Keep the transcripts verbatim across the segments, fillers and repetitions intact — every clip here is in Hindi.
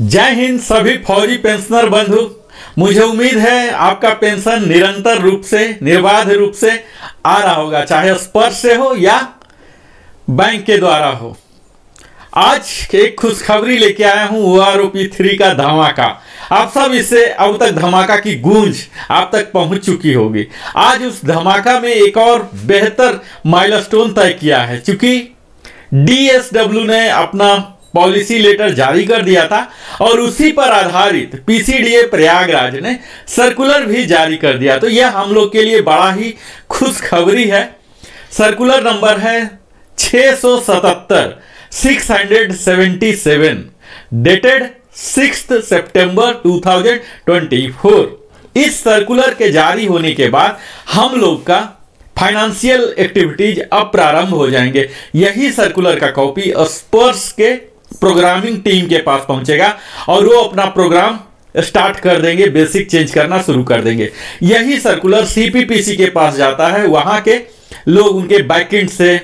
जय हिंद सभी फौजी पेंशनर बंधु। मुझे उम्मीद है आपका पेंशन निरंतर रूप से निर्बाध रूप से आ रहा होगा, चाहे स्पर्श से हो या बैंक के द्वारा हो। आज एक खुशखबरी लेके आया हूं, O R O P three का धमाका। आप सब इससे अब तक धमाका की गूंज आप तक पहुंच चुकी होगी। आज उस धमाका में एक और बेहतर माइलस्टोन तय किया है, क्योंकि डी एस डब्ल्यू ने अपना पॉलिसी लेटर जारी कर दिया था और उसी पर आधारित P C D A Prayagraj ने सर्कुलर भी जारी कर दिया। तो यह हम लोग के लिए बड़ा ही खुशखबरी है। सर्कुलर नंबर है छह सौ सतहत्तर six hundred seventy seven, dated sixth September two thousand twenty four. इस सर्कुलर के जारी होने के बाद हम लोग का फाइनेंशियल एक्टिविटीज अब प्रारंभ हो जाएंगे। यही सर्कुलर का कॉपी स्पर्श के प्रोग्रामिंग टीम के पास पहुंचेगा और वो अपना प्रोग्राम स्टार्ट कर देंगे, बेसिक चेंज करना शुरू कर देंगे। यही circular C P P C के पास जाता है, वहां के लोग उनके बैकएंड से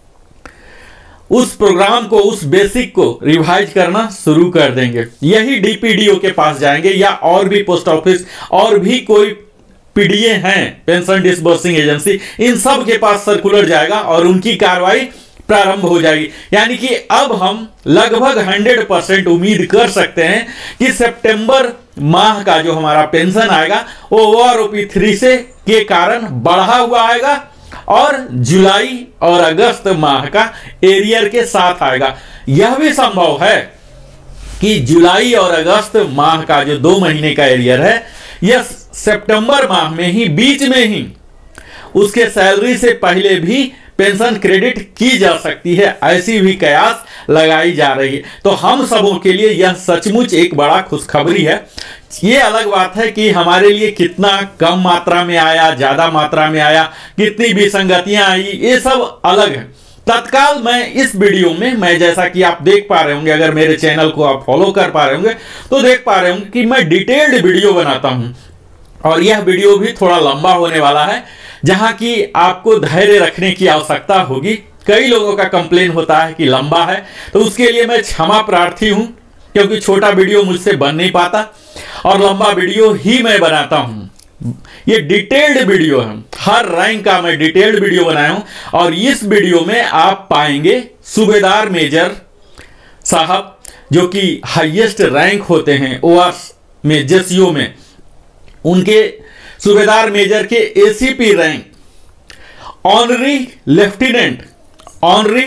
उस प्रोग्राम को, उस बेसिक को रिवाइज करना शुरू कर देंगे। यही डी पी डी ओ के पास जाएंगे या और भी पोस्ट ऑफिस और भी कोई पी डी ए हैं, पेंशन डिसबर्सिंग एजेंसी, इन सब के पास सर्कुलर जाएगा और उनकी कार्रवाई प्रारंभ हो जाएगी। यानी कि अब हम लगभग सौ परसेंट उम्मीद कर सकते हैं कि सितंबर माह का जो हमारा पेंशन आएगा वो O R O P three से के कारण बढ़ा हुआ आएगा और जुलाई और अगस्त माह का एरियर के साथ आएगा। यह भी संभव है कि जुलाई और अगस्त माह का जो दो महीने का एरियर है, यह सितंबर माह में ही, बीच में ही उसके सैलरी से पहले भी पेंशन क्रेडिट की जा सकती है। ऐसी भी कयास लगाई जा रही है। तो हम सबों के लिए यह सचमुच एक बड़ा खुशखबरी है। ये अलग बात है कि हमारे लिए कितना कम मात्रा में आया, ज्यादा मात्रा में आया, कितनी विसंगतियां आई, ये सब अलग है। तत्काल मैं इस वीडियो में, मैं जैसा कि आप देख पा रहे होंगे, अगर मेरे चैनल को आप फॉलो कर पा रहे होंगे तो देख पा रहे होंगे कि मैं डिटेल्ड वीडियो बनाता हूं और यह वीडियो भी थोड़ा लंबा होने वाला है, जहां की आपको धैर्य रखने की आवश्यकता होगी। कई लोगों का कंप्लेन होता है कि लंबा है, तो उसके लिए मैं क्षमा प्रार्थी हूं, क्योंकि छोटा वीडियो मुझसे बन नहीं पाता और लंबा वीडियो ही मैं बनाता हूं। ये डिटेल्ड वीडियो है, हर रैंक का मैं डिटेल्ड वीडियो बनाया हूं और इस वीडियो में आप पाएंगे सूबेदार मेजर साहब, जो कि हाईएस्ट रैंक होते हैं ओ आर में, जेसीओ में, उनके सूबेदार मेजर के A C P rank, honorary lieutenant, honorary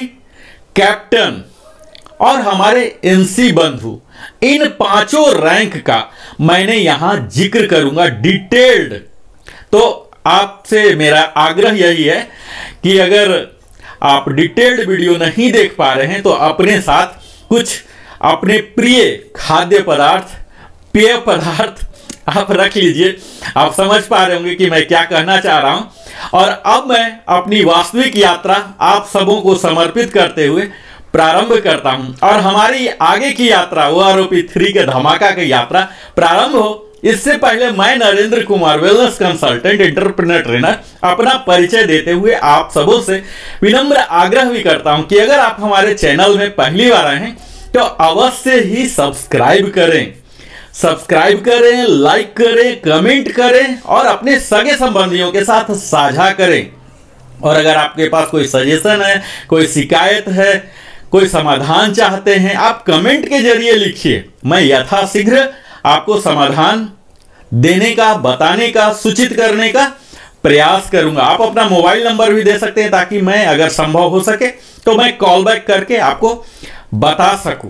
captain और हमारे एन सी बंधु, इन पांचों रैंक का मैंने यहां जिक्र करूंगा डिटेल्ड। तो आपसे मेरा आग्रह यही है कि अगर आप डिटेल्ड वीडियो नहीं देख पा रहे हैं तो अपने साथ कुछ अपने प्रिय खाद्य पदार्थ, पेय पदार्थ आप रख लीजिए। आप समझ पा रहे होंगे कि मैं क्या कहना चाह रहा हूं। और अब मैं अपनी वास्तविक यात्रा आप सबों को समर्पित करते हुए प्रारंभ करता हूं और हमारी आगे की यात्रा, O R O P three के धमाका की यात्रा प्रारंभ हो, इससे पहले मैं Narendra Kumar, wellness consultant, entrepreneur trainer, अपना परिचय देते हुए आप सबों से विनम्र आग्रह भी करता हूं कि अगर आप हमारे चैनल में पहली बार आए हैं तो अवश्य ही सब्सक्राइब करें, सब्सक्राइब करें, लाइक करें, कमेंट करें और अपने सगे संबंधियों के साथ साझा करें। और अगर आपके पास कोई सजेशन है, कोई शिकायत है, कोई समाधान चाहते हैं, आप कमेंट के जरिए लिखिए। मैं यथाशीघ्र आपको समाधान देने का, बताने का, सूचित करने का प्रयास करूंगा। आप अपना मोबाइल नंबर भी दे सकते हैं ताकि मैं, अगर संभव हो सके तो मैं कॉल बैक करके आपको बता सकूं।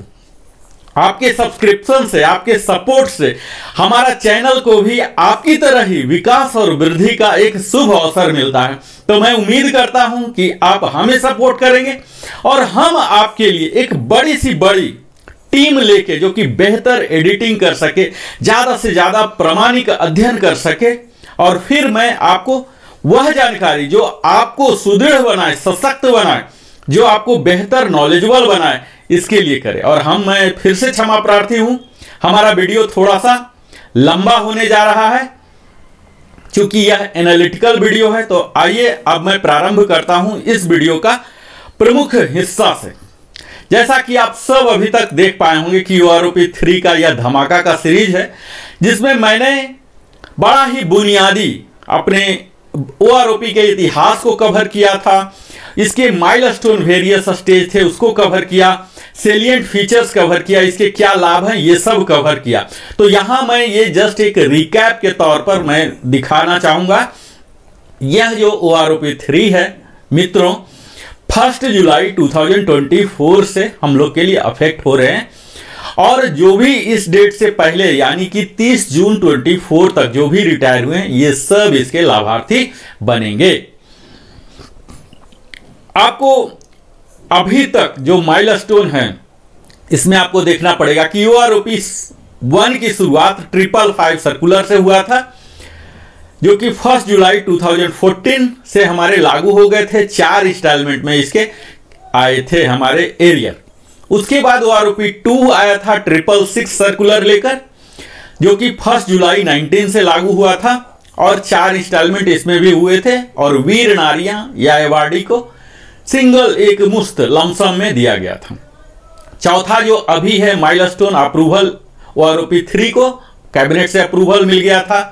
आपके सब्सक्रिप्शन से, आपके सपोर्ट से हमारा चैनल को भी आपकी तरह ही विकास और वृद्धि का एक शुभ अवसर मिलता है। तो मैं उम्मीद करता हूं कि आप हमें सपोर्ट करेंगे और हम आपके लिए एक बड़ी सी बड़ी टीम लेके, जो कि बेहतर एडिटिंग कर सके, ज्यादा से ज्यादा प्रामाणिक अध्ययन कर सके और फिर मैं आपको वह जानकारी जो आपको सुदृढ़ बनाए, सशक्त बनाए, जो आपको बेहतर नॉलेजेबल बनाए, इसके लिए करें। और हम, मैं फिर से क्षमा प्रार्थी हूं, हमारा वीडियो थोड़ा सा लंबा होने जा रहा है क्योंकि यह एनालिटिकल वीडियो है। तो आइए अब मैं प्रारंभ करता हूं इस वीडियो का प्रमुख हिस्सा से जैसा कि आप सब अभी तक देख पाए होंगे कि O R O P three का यह धमाका का सीरीज है, जिसमें मैंने बड़ा ही बुनियादी अपने ओ आर ओ पी के इतिहास को कवर किया था, इसके माइलस्टोन वेरियस स्टेज थे उसको कवर किया, सेलिएंट फीचर्स कवर किया, इसके क्या लाभ हैं ये सब कवर किया। तो यहां मैं ये जस्ट एक रिकैप के तौर पर मैं दिखाना चाहूंगा। यह जो O R O P three है मित्रों, फर्स्ट जुलाई दो हज़ार चौबीस से हम लोग के लिए अफेक्ट हो रहे हैं, और जो भी इस डेट से पहले यानी कि तीस जून चौबीस तक जो भी रिटायर हुए हैं ये सब इसके लाभार्थी बनेंगे। आपको अभी तक जो माइलस्टोन है इसमें आपको देखना पड़ेगा कि O R O P one की शुरुआत ट्रिपल फाइव सर्कुलर से हुआ था, जो कि फर्स्ट जुलाई दो हज़ार चौदह से हमारे लागू हो गए थे। चार इंस्टॉलमेंट में इसके आए थे हमारे एरियर। उसके बाद O R O P two आया था ट्रिपल सिक्स सर्कुलर लेकर, जो कि फर्स्ट जुलाई उन्नीस से लागू हुआ था, और चार इंस्टॉलमेंट इसमें भी हुए थे, और वीर नारियां या एवार्डी को सिंगल एक मुश्त लमसम में दिया गया था। चौथा जो अभी है milestone approval, O R O P three को कैबिनेट से अप्रूवल मिल गया था,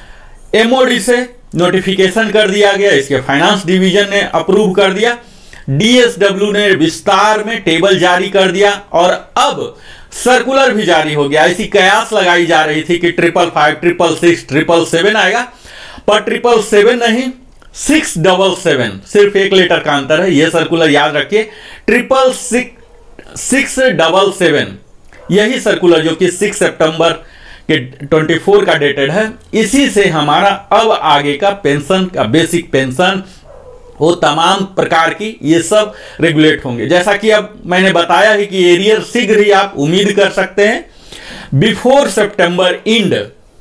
एम ओ डी से नोटिफिकेशन कर दिया गया, इसके फाइनेंस डिवीजन ने अप्रूव कर दिया, डी एस डब्ल्यू ने विस्तार में टेबल जारी कर दिया, और अब सर्कुलर भी जारी हो गया। ऐसी कयास लगाई जा रही थी कि triple five triple six triple seven आएगा, पर ट्रिपल सेवन नहीं सिक्स डबल सेवन, सिर्फ एक लेटर का अंतर है, यह सर्कुलर याद रखिए। Triple six six double seven यही सर्कुलर जो कि सिक्स सितंबर के चौबीस का डेटेड है, इसी से हमारा अब आगे का पेंशन का बेसिक पेंशन वो तमाम प्रकार की ये सब रेगुलेट होंगे। जैसा कि अब मैंने बताया है कि एरियर शीघ्र ही आप उम्मीद कर सकते हैं, बिफोर सितंबर इंड,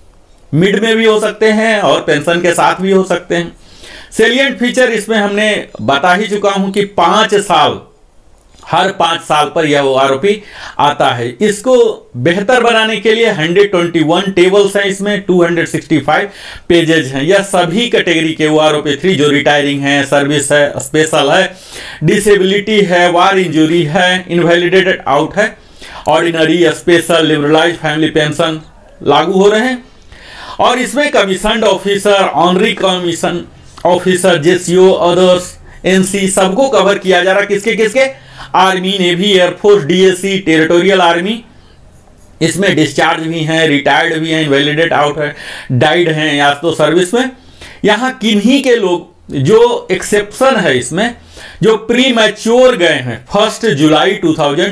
मिड में भी हो सकते हैं और पेंशन के साथ भी हो सकते हैं। सेलिएंट फीचर इसमें हमने बता ही चुका हूं कि पांच साल, हर पांच साल पर यह ओ आर ओ पी आता है। इसको बेहतर बनाने के लिए एक सौ इक्कीस टेबल्स हैं, इसमें दो सौ पैंसठ पेजेज हैं। यह सभी कैटेगरी के O R O P three जो रिटायरिंग है, सर्विस है, स्पेशल है, डिसेबिलिटी है, वार इंजरी है, इनवैलिडेटेड आउट है, ordinary, special, liberalise family pension लागू हो रहे हैं। और इसमें commission officer, honorary commission officer, JCO, others, NC सबको कवर किया जा रहा है। किसके किसके? Army, navy, air force, DSC, territorial army, इसमें डिस्चार्ज भी हैं, रिटायर्ड भी हैं, इनवैलिडेट आउट है, डाइड हैं या तो सर्विस में। यहाँ किन्हीं के लोग जो एक्सेप्शन है इसमें, जो प्री मैच्योर गए हैं फर्स्ट जुलाई दो हज़ार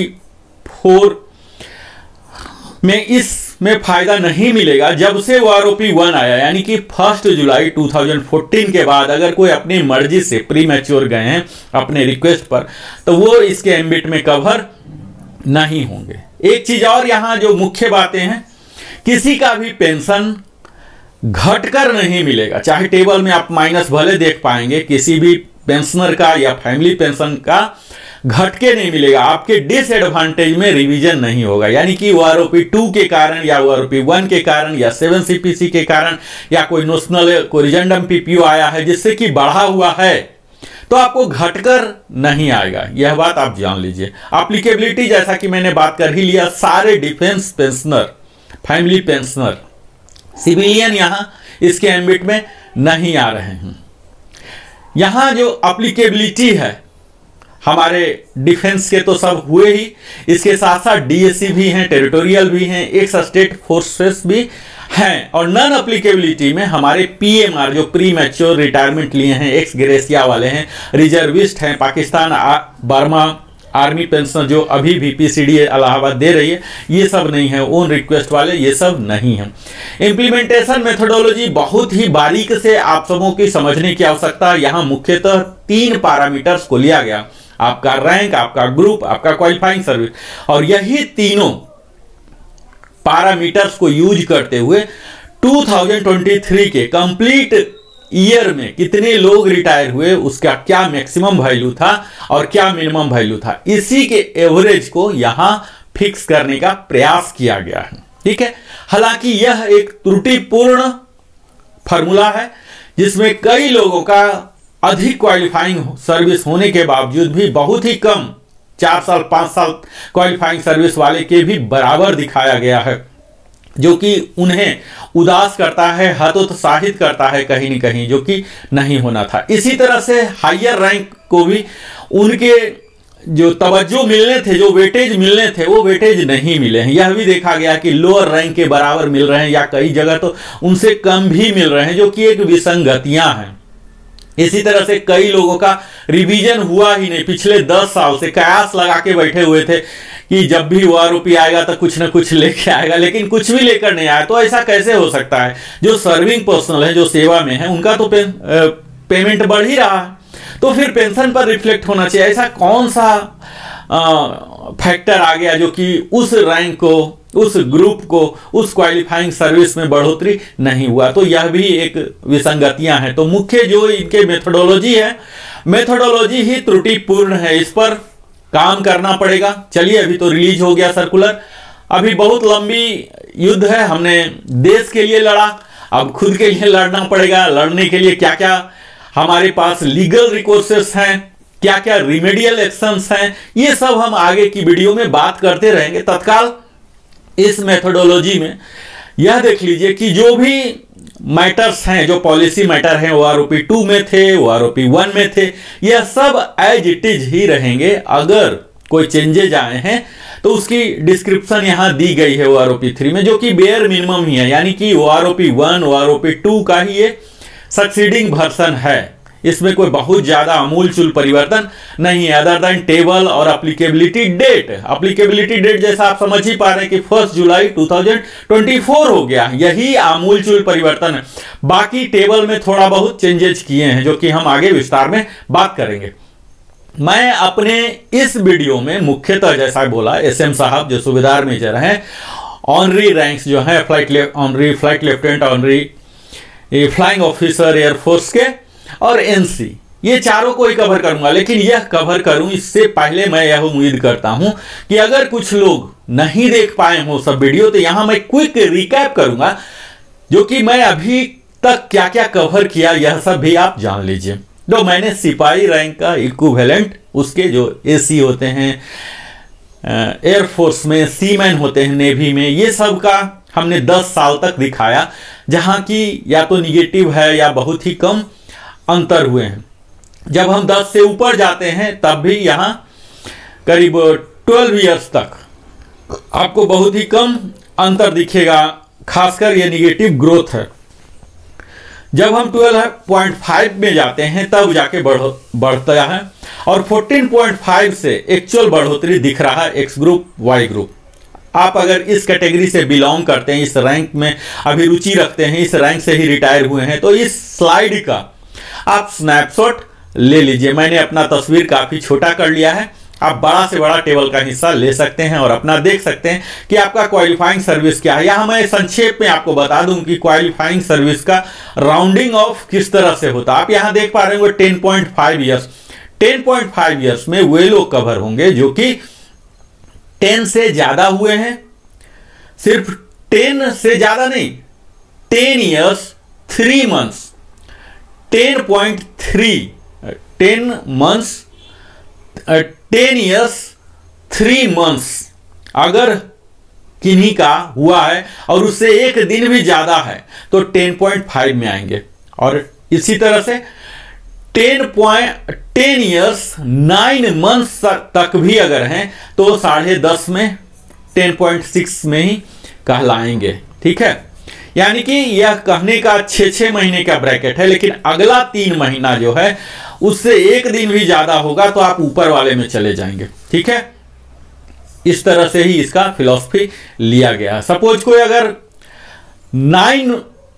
चौबीस में, इसमें फायदा नहीं मिलेगा। जब से O R O P one आया यानी कि फर्स्ट जुलाई दो हज़ार चौदह के बाद अगर कोई अपनी मर्जी से प्री मैच्योर गए हैं अपने रिक्वेस्ट पर, तो वो इसके एम्बिट में कवर नहीं होंगे। एक चीज और यहाँ जो मुख्य बातें हैं, किसी का भी पेंशन घटकर नहीं मिलेगा। चाहे टेबल में आप माइनस भले देख पाएंगे, किसी भी पेंशनर का या फैमिली पेंशन का घट के नहीं मिलेगा, आपके डिसएडवांटेज में रिवीजन नहीं होगा। यानी कि O R O P two के कारण या O R O P one के कारण या सेवन सी पी सी के कारण या कोई notional corrigendum P P O आया है जिससे कि बढ़ा हुआ है, तो आपको घटकर नहीं आएगा। यह बात आप जान लीजिए। एप्लीकेबिलिटी जैसा कि मैंने बात कर ही लिया, सारे defence pensioner, family pensioner, civilian यहां इसके एम्बिट में नहीं आ रहे हैं। यहां जो एप्लीकेबिलिटी है हमारे डिफेंस के तो सब हुए ही, इसके साथ साथ डीएससी भी हैं, टेरिटोरियल भी हैं, एक्स स्टेट फोर्सेस भी हैं, और नॉन एप्लीकेबिलिटी में हमारे पीएमआर जो प्री मैच्योर रिटायरमेंट लिए हैं, एक्स ग्रेसिया वाले हैं, रिजर्विस्ट हैं, पाकिस्तान बर्मा आर्मी पेंशन जो अभी भी पीसीडी इलाहाबाद दे रही है, ये सब नहीं है, ओन रिक्वेस्ट वाले ये सब नहीं है। इंप्लीमेंटेशन मेथोडोलॉजी बहुत ही बारीक से आप सबों की समझने की आवश्यकता है। यहाँ मुख्यतः तीन पैरामीटर्स को लिया गया, आपका रैंक, आपका ग्रुप, आपका क्वालिफाइंग सर्विस, और यही तीनों पैरामीटर्स को यूज करते हुए दो हज़ार तेईस के कंप्लीट ईयर में कितने लोग रिटायर हुए, उसका क्या मैक्सिमम वैल्यू था और क्या मिनिमम वैल्यू था, इसी के एवरेज को यहां फिक्स करने का प्रयास किया गया है। ठीक है, हालांकि यह एक त्रुटिपूर्ण फॉर्मूला है जिसमें कई लोगों का अधिक क्वालिफाइंग सर्विस होने के बावजूद भी बहुत ही कम चार साल पाँच साल क्वालिफाइंग सर्विस वाले के भी बराबर दिखाया गया है, जो कि उन्हें उदास करता है, हतोत्साहित करता है कहीं न कहीं, जो कि नहीं होना था। इसी तरह से हायर रैंक को भी उनके जो तवज्जो मिलने थे, जो वेटेज मिलने थे, वो वेटेज नहीं मिले हैं। यह भी देखा गया कि लोअर रैंक के बराबर मिल रहे हैं या कई जगह तो उनसे कम भी मिल रहे हैं, जो कि एक विसंगतियां हैं। इसी तरह से कई लोगों का रिवीजन हुआ ही नहीं, पिछले दस साल से कयास लगा के बैठे हुए थे कि जब भी वो आरोपी आएगा तो कुछ ना कुछ लेके आएगा, लेकिन कुछ भी लेकर नहीं आया। तो ऐसा कैसे हो सकता है? जो सर्विंग पर्सनल है, जो सेवा में है, उनका तो पे, पेमेंट बढ़ ही रहा है, तो फिर पेंशन पर रिफ्लेक्ट होना चाहिए। ऐसा कौन सा आ, फैक्टर आ गया जो कि उस रैंक को, उस ग्रुप को, उस क्वालिफाइंग सर्विस में बढ़ोतरी नहीं हुआ? तो यह भी एक विसंगतियां हैं। तो मुख्य जो इनके मेथोडोलॉजी है, मेथोडोलॉजी ही त्रुटिपूर्ण है, इस पर काम करना पड़ेगा। चलिए, अभी तो रिलीज हो गया सर्कुलर, अभी बहुत लंबी युद्ध है, हमने देश के लिए लड़ा, अब खुद के लिए लड़ना पड़ेगा। लड़ने के लिए क्या क्या हमारे पास लीगल रिकोर्सेस हैं, क्या क्या रिमेडियल एक्शंस हैं, ये सब हम आगे की वीडियो में बात करते रहेंगे। तत्काल इस मेथोडोलॉजी में यह देख लीजिए कि जो भी मैटर्स हैं, जो पॉलिसी मैटर हैं, वो आरोपी टू में थे, वो आरोपी वन में थे, यह सब एज इट इज ही रहेंगे। अगर कोई चेंजेज आए हैं तो उसकी डिस्क्रिप्शन यहां दी गई है O R O P three में, जो कि बेयर मिनिमम ही है, यानी कि O R O P one, O R O P two का ही ये सक्सीडिंग वर्सन है। इसमें कोई बहुत ज्यादा अमूलचूल परिवर्तन नहीं है, अदर देन टेबल और एप्लीकेबिलिटी डेट। एप्लीकेबिलिटी डेट जैसा आप समझ ही पा रहे हैं कि फर्स्ट जुलाई दो हज़ार चौबीस हो गया, यही आमूलचूल परिवर्तन है। बाकी टेबल में थोड़ा बहुत चेंजेस किए हैं, जो कि हम आगे विस्तार में बात करेंगे। मैं अपने इस वीडियो में मुख्यतः जैसा बोला, एस एम साहब जो सूबेदार मेजर हैं, ऑनरी रैंक्स जो है, flight honorary flight lieutenant, honorary flying officer air force के, और एनसी, ये चारों को ही कवर करूंगा। लेकिन यह कवर करूं इससे पहले मैं यह उम्मीद करता हूं कि अगर कुछ लोग नहीं देख पाए हो सब वीडियो, तो यहां मैं क्विक रिकैप करूंगा, जो कि मैं अभी तक क्या क्या कवर किया, यह सब भी आप जान लीजिए। तो मैंने सिपाही रैंक का इक्विवेलेंट, उसके जो एसी होते हैं एयरफोर्स में, सीमैन होते हैं नेवी में, ये सब का हमने दस साल तक दिखाया, जहां की या तो निगेटिव है या बहुत ही कम अंतर हुए हैं। जब हम दस से ऊपर जाते हैं तब भी यहां करीब बारह इयर्स तक आपको बहुत ही कम अंतर दिखेगा, खासकर ये निगेटिव ग्रोथ है। जब हम बारह पॉइंट पाँच में जाते हैं तब जाके बढ़ बढ़ता है, और चौदह पॉइंट पाँच से एक्चुअल बढ़ोतरी दिख रहा है एक्स ग्रुप, वाई ग्रुप। आप अगर इस कैटेगरी से बिलोंग करते हैं, इस रैंक में अभिरुचि रखते हैं, इस रैंक से ही रिटायर हुए हैं, तो इस स्लाइड का आप स्नैपशॉट ले लीजिए। मैंने अपना तस्वीर काफी छोटा कर लिया है, आप बड़ा से बड़ा टेबल का हिस्सा ले सकते हैं और अपना देख सकते हैं कि आपका क्वालिफाइंग सर्विस क्या है। यहां मैं संक्षेप में आपको बता दूं कि क्वालिफाइंग सर्विस का राउंडिंग ऑफ किस तरह से होता है। आप यहां देख पा रहे होंगे ten point five years, ten point five years में वे लोग कवर होंगे जो कि टेन से ज्यादा हुए हैं, सिर्फ टेन से ज्यादा नहीं, ten years three months, ten point three, ten months, ten years three months अगर किन्हीं का हुआ है और उससे एक दिन भी ज्यादा है तो टेन पॉइंट फाइव में आएंगे। और इसी तरह से ten point ten years nine months तक भी अगर हैं तो साढ़े दस में टेन पॉइंट सिक्स में ही कहलाएंगे। ठीक है, यानी कि यह कहने का छह छह महीने का ब्रैकेट है, लेकिन अगला तीन महीना जो है उससे एक दिन भी ज्यादा होगा तो आप ऊपर वाले में चले जाएंगे। ठीक है, इस तरह से ही इसका फिलॉसफी लिया गया है। सपोज कोई अगर नाइन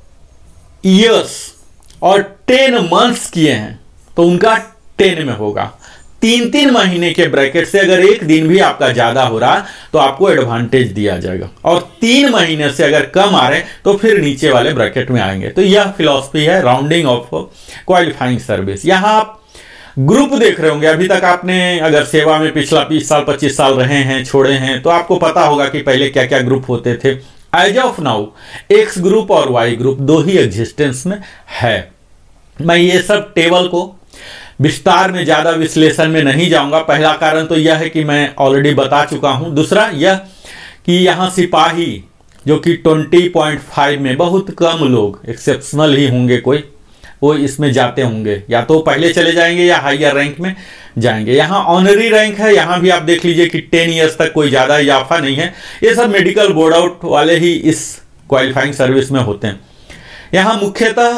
इयर्स और टेन मंथ्स किए हैं तो उनका टेन में होगा। तीन तीन महीने के ब्रैकेट से अगर एक दिन भी आपका ज्यादा हो रहा तो आपको एडवांटेज दिया जाएगा, और तीन महीने से अगर कम आ रहे तो फिर नीचे वाले ब्रैकेट में आएंगे। तो यह फिलॉसफी है राउंडिंग ऑफ क्वालिफाइंग सर्विस। यहां आप ग्रुप देख रहे होंगे, अभी तक आपने अगर सेवा में पिछला बीस साल पच्चीस साल रहे हैं, छोड़े हैं, तो आपको पता होगा कि पहले क्या क्या ग्रुप होते थे। As of now X group और वाई ग्रुप दो ही एग्जिस्टेंस में है। मैं ये सब टेबल को विस्तार में ज़्यादा विश्लेषण में नहीं जाऊंगा। पहला कारण तो यह है कि मैं ऑलरेडी बता चुका हूं। दूसरा यह कि यहाँ सिपाही जो कि बीस पॉइंट पाँच में बहुत कम लोग, एक्सेप्शनल ही होंगे कोई, वो इसमें जाते होंगे, या तो पहले चले जाएंगे या हायर रैंक में जाएंगे। यहाँ ऑनरी रैंक है, यहाँ भी आप देख लीजिए कि टेन ईयर्स तक कोई ज़्यादा इजाफा नहीं है। ये सब मेडिकल बोर्ड आउट वाले ही इस क्वालिफाइंग सर्विस में होते हैं। यहाँ मुख्यतः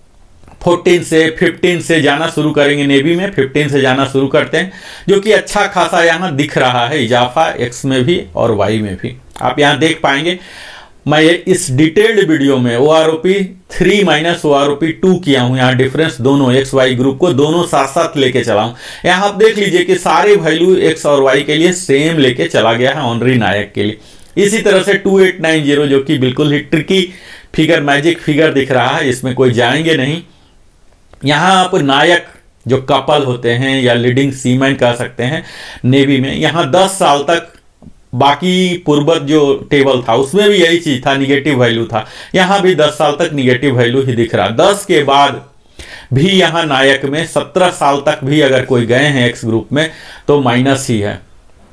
चौदह से पंद्रह से जाना शुरू करेंगे, नेवी में पंद्रह से जाना शुरू करते हैं, जो कि अच्छा खासा यहाँ दिख रहा है इजाफा, एक्स में भी और वाई में भी आप यहाँ देख पाएंगे। मैं इस डिटेल्ड वीडियो में O R O P three minus O R O P two किया हूँ, यहाँ डिफरेंस दोनों एक्स वाई ग्रुप को दोनों साथ साथ लेके चला हूँ। यहाँ आप देख लीजिए कि सारे वैल्यू एक्स और वाई के लिए सेम लेके चला गया है ऑनरी नायक के लिए। इसी तरह से टू एट नाइन जीरो जो कि बिल्कुल ही ट्रिकी फिगर, मैजिक फिगर दिख रहा है, इसमें कोई जाएंगे नहीं। यहाँ आप नायक जो कपल होते हैं या लीडिंग सीमैन कह सकते हैं नेवी में, यहाँ दस साल तक, बाकी पूर्वत जो टेबल था उसमें भी यही चीज था, निगेटिव वैल्यू था, यहाँ भी दस साल तक निगेटिव वैल्यू ही दिख रहा। दस के बाद भी यहाँ नायक में सत्रह साल तक भी अगर कोई गए हैं एक्स ग्रुप में तो माइनस ही है,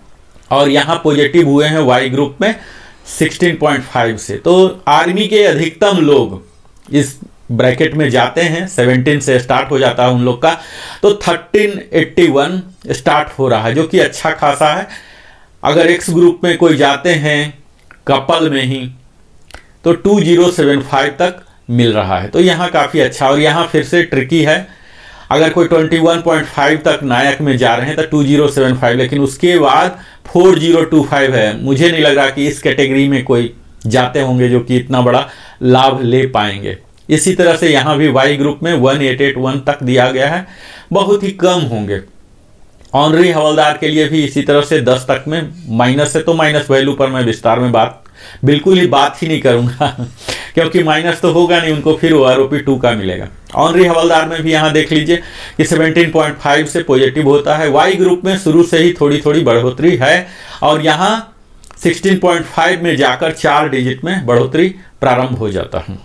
और यहाँ पॉजिटिव हुए हैं वाई ग्रुप में सोलह पॉइंट पाँच से। तो आर्मी के अधिकतम लोग इस ब्रैकेट में जाते हैं, सत्रह से स्टार्ट हो जाता है उन लोग का, तो तेरह सौ इक्यासी स्टार्ट हो रहा है, जो कि अच्छा खासा है। अगर एक्स ग्रुप में कोई जाते हैं कपल में ही तो दो हज़ार पचहत्तर तक मिल रहा है, तो यहाँ काफ़ी अच्छा। और यहाँ फिर से ट्रिकी है, अगर कोई इक्कीस पॉइंट पाँच तक नायक में जा रहे हैं तो दो हज़ार पचहत्तर, लेकिन उसके बाद चार हज़ार पच्चीस है। मुझे नहीं लग रहा कि इस कैटेगरी में कोई जाते होंगे जो कि इतना बड़ा लाभ ले पाएंगे। इसी तरह से यहाँ भी वाई ग्रुप में अठारह सौ इक्यासी तक दिया गया है, बहुत ही कम होंगे। ऑनरी हवलदार के लिए भी इसी तरह से दस तक में माइनस है, तो माइनस वैल्यू पर मैं विस्तार में बात बिल्कुल ही बात ही नहीं करूंगा क्योंकि माइनस तो होगा नहीं, उनको फिर O R O P two का मिलेगा। ऑनरी हवलदार में भी यहाँ देख लीजिए कि सत्रह पॉइंट पाँच से पॉजिटिव होता है। वाई ग्रुप में शुरू से ही थोड़ी थोड़ी बढ़ोतरी है, और यहाँ सोलह पॉइंट पाँच में जाकर चार डिजिट में बढ़ोतरी प्रारंभ हो जाता है।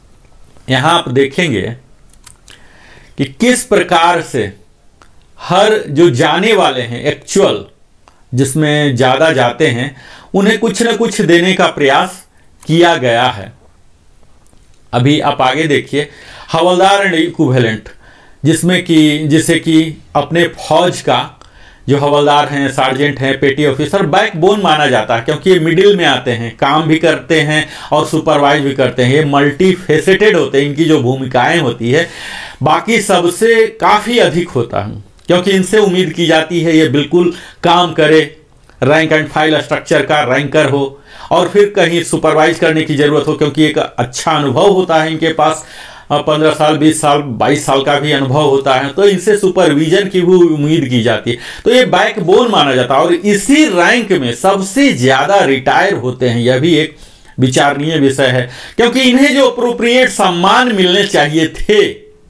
यहाँ आप देखेंगे कि किस प्रकार से हर जो जाने वाले हैं एक्चुअल जिसमें ज़्यादा जाते हैं उन्हें कुछ न कुछ देने का प्रयास किया गया है। अभी आप आगे देखिए हवलदार एंड इक्विवेलेंट, जिसमें कि जिसे कि अपने फौज का जो हवलदार हैं, सार्जेंट हैं, पेटी ऑफिसर बैकबोन माना जाता है, क्योंकि ये मिडिल में आते हैं, काम भी करते हैं और सुपरवाइज भी करते हैं। ये मल्टी फेसेटेड होते हैं, इनकी जो भूमिकाएं होती है बाकी सबसे काफ़ी अधिक होता है, क्योंकि इनसे उम्मीद की जाती है ये बिल्कुल काम करे, रैंक एंड फाइल स्ट्रक्चर का रैंकर हो, और फिर कहीं सुपरवाइज करने की जरूरत हो, क्योंकि एक अच्छा अनुभव होता है इनके पास, पंद्रह साल, बीस साल, बाईस साल का भी अनुभव होता है, तो इनसे सुपरविजन की भी उम्मीद की जाती है। तो ये बैकबोन माना जाता है, और इसी रैंक में सबसे ज्यादा रिटायर होते हैं। यह भी एक विचारणीय विषय है, क्योंकि इन्हें जो अप्रोप्रिएट सम्मान मिलने चाहिए थे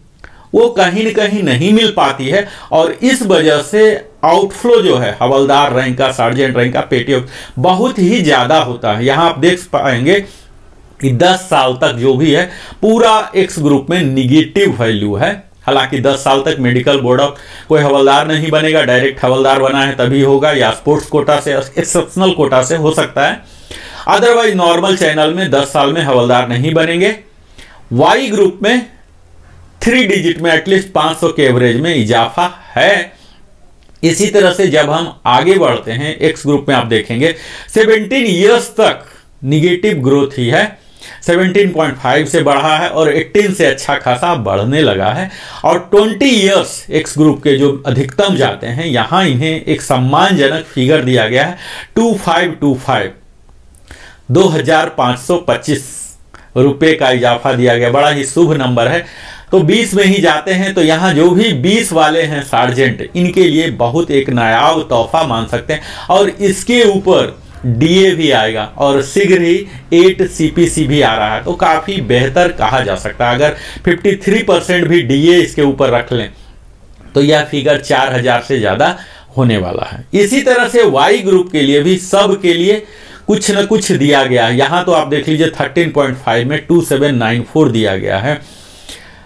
वो कहीं न कहीं नहीं मिल पाती है, और इस वजह से आउटफ्लो जो है हवलदार रैंक का, सार्जेंट रैंक का, पेटी बहुत ही ज्यादा होता है। यहाँ आप देख पाएंगे कि दस साल तक जो भी है पूरा एक्स ग्रुप में निगेटिव वैल्यू है। हालांकि दस साल तक मेडिकल बोर्ड ऑफ कोई हवलदार नहीं बनेगा, डायरेक्ट हवलदार बना है तभी होगा, या स्पोर्ट्स कोटा से, एक्सेप्शनल कोटा से हो सकता है। अदरवाइज नॉर्मल चैनल में दस साल में हवलदार नहीं बनेंगे। वाई ग्रुप में थ्री डिजिट में एटलीस्ट पाँच सौ के एवरेज में इजाफा है। इसी तरह से जब हम आगे बढ़ते हैं एक्स ग्रुप में आप देखेंगे सत्रह इयर्स तक निगेटिव ग्रोथ ही है, सत्रह पॉइंट पाँच से बढ़ा है और अठारह से अच्छा खासा बढ़ने लगा है। और बीस इयर्स एक्स ग्रुप के जो अधिकतम जाते हैं यहाँ इन्हें एक सम्मानजनक फिगर दिया गया है दो हज़ार पाँच सौ पच्चीस, दो हजार पाँच सौ पच्चीस रुपए का इजाफा दिया गया, बड़ा ही शुभ नंबर है। तो बीस में ही जाते हैं, तो यहाँ जो भी बीस वाले हैं सार्जेंट, इनके लिए बहुत एक नायाब तोहफा मान सकते हैं। और इसके ऊपर डीए भी आएगा और शीघ्र ही एट सीपीसी भी आ रहा है, तो काफ़ी बेहतर कहा जा सकता है। अगर तिरेपन परसेंट भी डीए इसके ऊपर रख लें तो यह फिगर चार हजार से ज़्यादा होने वाला है। इसी तरह से वाई ग्रुप के लिए भी सब के लिए कुछ न कुछ दिया गया है। यहाँ तो आप देख लीजिए तेरह पॉइंट पाँच में सत्ताईस सौ चौरानवे दिया गया है,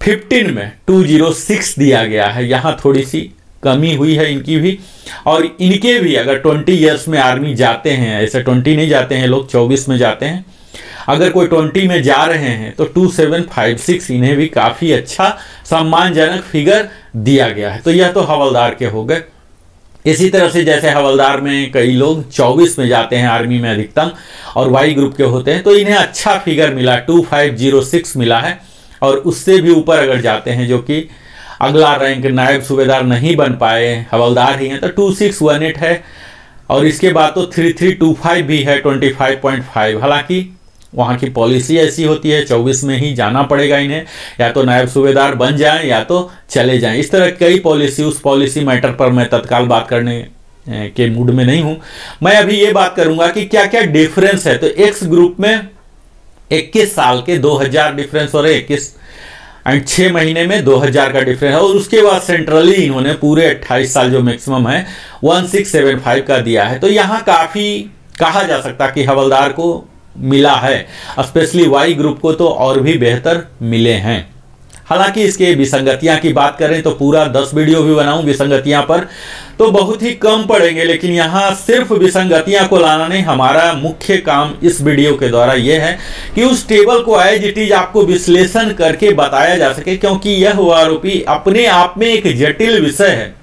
फिफ्टीन में टू जीरो सिक्स दिया गया है। यहाँ थोड़ी सी कमी हुई है इनकी भी, और इनके भी अगर ट्वेंटी इयर्स में आर्मी जाते हैं, ऐसे ट्वेंटी नहीं जाते हैं लोग, चौबीस में जाते हैं, अगर कोई ट्वेंटी में जा रहे हैं तो टू सेवन फाइव सिक्स इन्हें भी काफ़ी अच्छा सम्मानजनक फिगर दिया गया है। तो यह तो हवलदार के हो गए। इसी तरह से जैसे हवलदार में कई लोग चौबीस में जाते हैं आर्मी में अधिकतम और वाई ग्रुप के होते हैं, तो इन्हें अच्छा फिगर मिला, टू फाइव जीरो सिक्स मिला है। और उससे भी ऊपर अगर जाते हैं, जो कि अगला रैंक नायब सूबेदार नहीं बन पाए, हवलदार ही हैं, तो टू सिक्स वन एट है। और इसके बाद तो थ्री थ्री टू फाइव भी है, ट्वेंटी फाइव पॉइंट फाइव। हालांकि वहाँ की पॉलिसी ऐसी होती है, चौबीस में ही जाना पड़ेगा इन्हें, या तो नायब सूबेदार बन जाएं या तो चले जाएं। इस तरह कई पॉलिसी, उस पॉलिसी मैटर पर मैं तत्काल बात करने के मूड में नहीं हूँ। मैं अभी ये बात करूंगा कि क्या क्या डिफरेंस है। तो एक्स ग्रुप में इक्कीस साल के दो हज़ार डिफरेंस हो रहे, इक्कीस एंड छः महीने में दो हज़ार का डिफरेंस है। और उसके बाद सेंट्रली इन्होंने पूरे अट्ठाईस साल जो मैक्सिमम है वन सिक्स सेवन फाइव का दिया है। तो यहाँ काफ़ी कहा जा सकता कि हवलदार को मिला है, स्पेशली वाई ग्रुप को तो और भी बेहतर मिले हैं। हालांकि इसके विसंगतियां की बात करें तो पूरा दस वीडियो भी बनाऊं विसंगतियां पर, तो बहुत ही कम पड़ेंगे, लेकिन यहाँ सिर्फ विसंगतियां को लाना नहीं, हमारा मुख्य काम इस वीडियो के द्वारा यह है कि उस टेबल को एज इट इज आपको विश्लेषण करके बताया जा सके, क्योंकि यह आरोपी अपने आप में एक जटिल विषय है।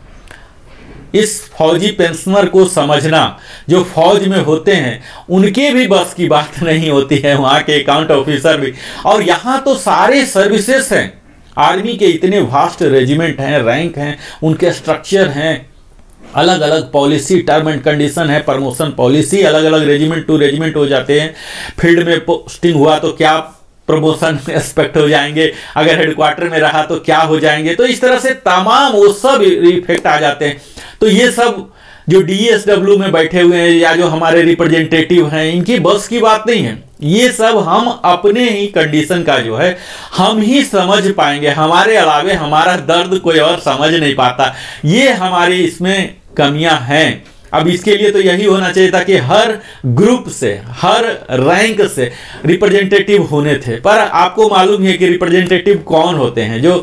इस फौजी पेंशनर को समझना, जो फौज में होते हैं उनके भी बस की बात नहीं होती है, वहाँ के अकाउंट ऑफिसर भी। और यहाँ तो सारे सर्विसेज हैं, आर्मी के इतने वास्ट रेजिमेंट हैं, रैंक हैं, उनके स्ट्रक्चर हैं, अलग अलग पॉलिसी, टर्म एंड कंडीशन है, प्रमोशन पॉलिसी अलग अलग रेजिमेंट टू रेजिमेंट हो जाते हैं। फील्ड में पोस्टिंग हुआ तो क्या प्रमोशन एक्सपेक्ट हो जाएंगे, अगर हेडक्वार्टर में रहा तो क्या हो जाएंगे। तो इस तरह से तमाम वो सब इफेक्ट आ जाते हैं। तो ये सब जो डी एस डब्ल्यू में बैठे हुए हैं या जो हमारे रिप्रेजेंटेटिव हैं, इनकी बस की बात नहीं है। ये सब हम अपने ही कंडीशन का जो है हम ही समझ पाएंगे, हमारे अलावे हमारा दर्द कोई और समझ नहीं पाता। ये हमारी इसमें कमियां हैं। अब इसके लिए तो यही होना चाहिए था कि हर ग्रुप से, हर रैंक से रिप्रेजेंटेटिव होने थे। पर आपको मालूम है कि रिप्रेजेंटेटिव कौन होते हैं, जो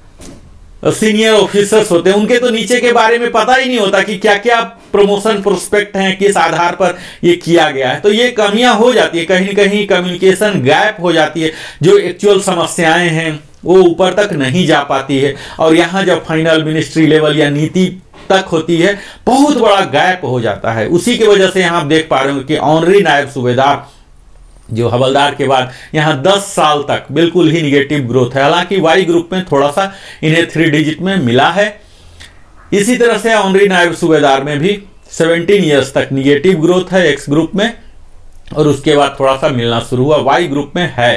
सीनियर ऑफिसर्स होते हैं, उनके तो नीचे के बारे में पता ही नहीं होता कि क्या क्या प्रमोशन प्रोस्पेक्ट हैं, किस आधार पर ये किया गया है। तो ये कमियां हो जाती है, कहीं न कहीं कम्युनिकेशन गैप हो जाती है, जो एक्चुअल समस्याएं हैं वो ऊपर तक नहीं जा पाती है। और यहाँ जब फाइनल मिनिस्ट्री लेवल या नीति तक होती है, बहुत बड़ा गैप हो जाता है। उसी की वजह से यहाँ आप देख पा रहे हो कि ऑनरी नायब सूबेदार जो हवलदार के बाद यहाँ दस साल तक बिल्कुल ही निगेटिव ग्रोथ है। हालांकि वाई ग्रुप में थोड़ा सा इन्हें थ्री डिजिट में मिला है। इसी तरह से ऑनरी नायब सूबेदार में भी सत्रह इयर्स तक निगेटिव ग्रोथ है एक्स ग्रुप में, और उसके बाद थोड़ा सा मिलना शुरू हुआ, वाई ग्रुप में है।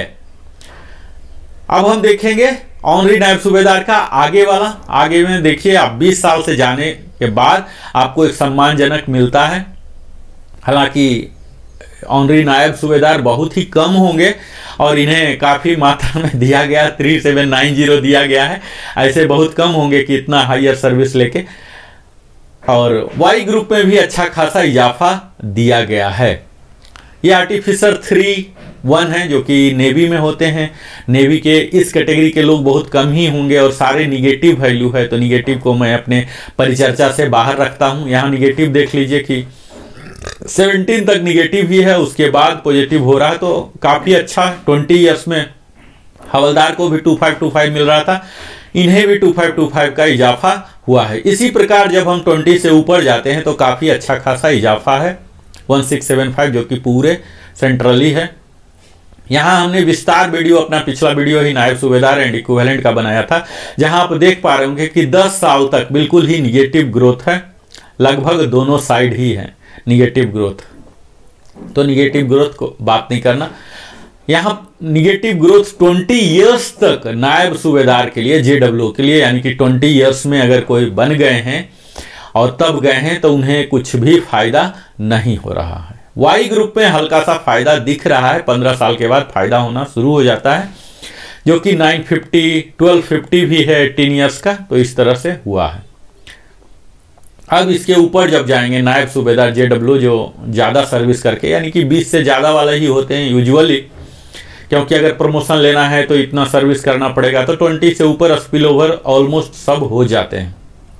अब हम देखेंगे ऑनरी नायब सूबेदार का आगे वाला। आगे में देखिए, आप बीस साल से जाने के बाद आपको एक सम्मानजनक मिलता है। हालांकि ऑनरी नायब सूबेदार बहुत ही कम होंगे और इन्हें काफ़ी मात्रा में दिया गया, थ्री सेवन नाइन जीरो दिया गया है। ऐसे बहुत कम होंगे कि इतना हायर सर्विस लेके। और वाई ग्रुप में भी अच्छा खासा इजाफा दिया गया है। ये आर्टिफिसर थ्री वन है, जो कि नेवी में होते हैं। नेवी के इस कैटेगरी के लोग बहुत कम ही होंगे और सारे निगेटिव वैल्यू है, तो निगेटिव को मैं अपने परिचर्चा से बाहर रखता हूँ। यहाँ निगेटिव देख लीजिए कि सत्रह तक निगेटिव ही है, उसके बाद पॉजिटिव हो रहा है, तो काफ़ी अच्छा। ट्वेंटी इयर्स में हवलदार को भी टू फाइव टू फाइव मिल रहा था, इन्हें भी टू फाइव टू फाइव का इजाफा हुआ है। इसी प्रकार जब हम ट्वेंटी से ऊपर जाते हैं तो काफ़ी अच्छा खासा इजाफा है, वन सिक्स सेवन फाइव, जो कि पूरे सेंट्रली है। यहाँ हमने विस्तार वीडियो, अपना पिछला वीडियो ही नायब सूबेदार एंड इक्विवेलेंट का बनाया था, जहाँ आप देख पा रहे होंगे कि दस साल तक बिल्कुल ही निगेटिव ग्रोथ है, लगभग दोनों साइड ही है निगेटिव ग्रोथ। तो निगेटिव ग्रोथ को बात नहीं करना। यहाँ निगेटिव ग्रोथ ट्वेंटी इयर्स तक नायब सूबेदार के लिए, जे डब्ल्यू के लिए, यानी कि ट्वेंटी इयर्स में अगर कोई बन गए हैं और तब गए हैं तो उन्हें कुछ भी फायदा नहीं हो रहा है। वाई ग्रुप में हल्का सा फायदा दिख रहा है, पंद्रह साल के बाद फायदा होना शुरू हो जाता है, जो कि नाइन फिफ्टी, ट्वेल्व फिफ्टी भी है एटीन इयर्स का। तो इस तरह से हुआ है। अब इसके ऊपर जब जाएंगे नायब सूबेदार जे डब्ल्यू, जो ज़्यादा सर्विस करके, यानी कि बीस से ज़्यादा वाले ही होते हैं यूजुअली, क्योंकि अगर प्रमोशन लेना है तो इतना सर्विस करना पड़ेगा, तो ट्वेंटी से ऊपर स्पिल ओवर ऑलमोस्ट सब हो जाते हैं।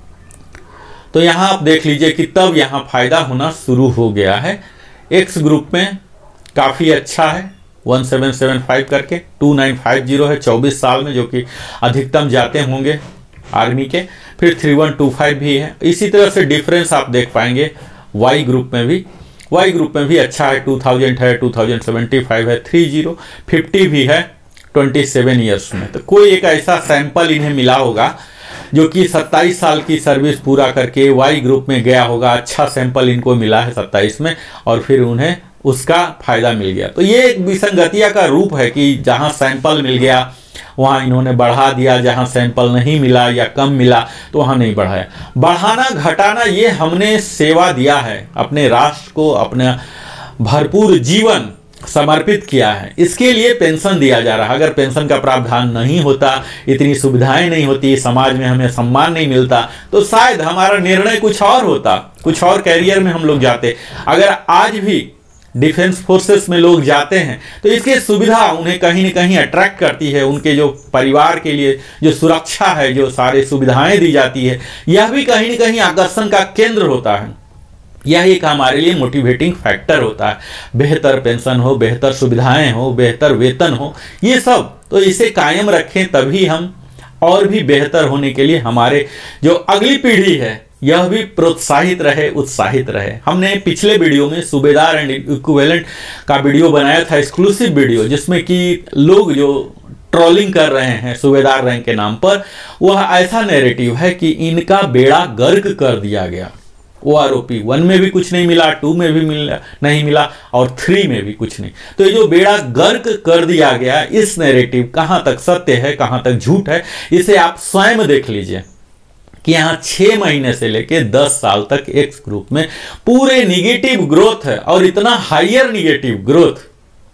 तो यहाँ आप देख लीजिए कि तब यहाँ फायदा होना शुरू हो गया है। एक्स ग्रुप में काफ़ी अच्छा है, वन सेवन सेवन फाइव करके टू नाइन फाइव जीरो है चौबीस साल में, जो कि अधिकतम जाते होंगे आर्मी के। फिर थ्री वन टू फाइव भी है। इसी तरह से डिफरेंस आप देख पाएंगे वाई ग्रुप में भी। वाई ग्रुप में भी अच्छा है, टू थाउजेंड है, टू थाउजेंड सेवेंटी फाइव है, थ्री जीरो फिफ्टी भी है ट्वेंटी सेवन ईयर्स में। तो कोई एक ऐसा सैंपल इन्हें मिला होगा जो कि सत्ताईस साल की सर्विस पूरा करके वाई ग्रुप में गया होगा, अच्छा सैंपल इनको मिला है सत्ताईस में, और फिर उन्हें उसका फायदा मिल गया। तो ये एक विसंगतिया का रूप है कि जहां सैंपल मिल गया वहां इन्होंने बढ़ा दिया, जहां सैंपल नहीं मिला या कम मिला तो वहां नहीं बढ़ाया। बढ़ाना घटाना ये हमने सेवा दिया है, अपने राष्ट्र को अपना भरपूर जीवन समर्पित किया है, इसके लिए पेंशन दिया जा रहा है। अगर पेंशन का प्रावधान नहीं होता, इतनी सुविधाएं नहीं होती, समाज में हमें सम्मान नहीं मिलता, तो शायद हमारा निर्णय कुछ और होता, कुछ और कैरियर में हम लोग जाते। अगर आज भी डिफेंस फोर्सेस में लोग जाते हैं तो इसकी सुविधा उन्हें कहीं न कहीं अट्रैक्ट करती है, उनके जो परिवार के लिए जो सुरक्षा है, जो सारे सुविधाएं दी जाती है, यह भी कहीं न कहीं आकर्षण का केंद्र होता है। यह एक हमारे लिए मोटिवेटिंग फैक्टर होता है। बेहतर पेंशन हो, बेहतर सुविधाएं हो, बेहतर वेतन हो, ये सब तो इसे कायम रखें, तभी हम और भी बेहतर होने के लिए हमारे जो अगली पीढ़ी है यह भी प्रोत्साहित रहे, उत्साहित रहे। हमने पिछले वीडियो में सूबेदार एंड इक्विवेलेंट का वीडियो बनाया था, एक्सक्लूसिव वीडियो, जिसमें कि लोग जो ट्रोलिंग कर रहे हैं सूबेदार रैंक के नाम पर, वह ऐसा नैरेटिव है कि इनका बेड़ा गर्क कर दिया गया। O R O P one में भी कुछ नहीं मिला, टू में भी मिला नहीं मिला, और थ्री में भी कुछ नहीं। तो ये जो बेड़ा गर्क कर दिया गया, इस नैरेटिव कहाँ तक सत्य है, कहाँ तक झूठ है, इसे आप स्वयं देख लीजिए कि यहाँ छह महीने से लेके दस साल तक एक्स ग्रुप में पूरे निगेटिव ग्रोथ है, और इतना हाइयर निगेटिव ग्रोथ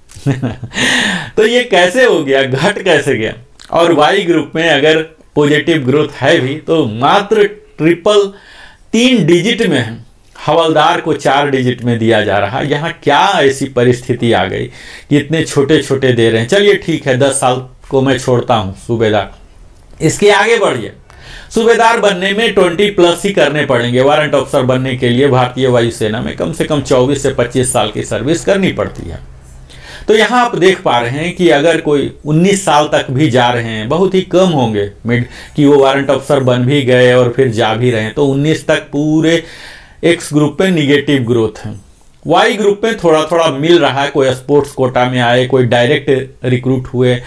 तो ये कैसे हो गया, घट कैसे गया। और वाई ग्रुप में अगर पॉजिटिव ग्रोथ है भी तो मात्र ट्रिपल तीन डिजिट में है, हवलदार को चार डिजिट में दिया जा रहा है। यहाँ क्या ऐसी परिस्थिति आ गई कि इतने छोटे छोटे दे रहे हैं। चलिए ठीक है, दस साल को मैं छोड़ता हूँ सूबेदार, इसके आगे बढ़िए। सूबेदार बनने में ट्वेंटी प्लस ही करने पड़ेंगे। वारंट ऑफिसर बनने के लिए भारतीय वायुसेना में कम से कम चौबीस से पच्चीस साल की सर्विस करनी पड़ती है। तो यहाँ आप देख पा रहे हैं कि अगर कोई उन्नीस साल तक भी जा रहे हैं, बहुत ही कम होंगे मिड कि वो वारंट ऑफिसर बन भी गए और फिर जा भी रहे हैं, तो उन्नीस तक पूरे एक्स ग्रुप में निगेटिव ग्रोथ है। वाई ग्रुप में थोड़ा थोड़ा मिल रहा है, कोई स्पोर्ट्स कोटा में आए, कोई डायरेक्ट रिक्रूट हुए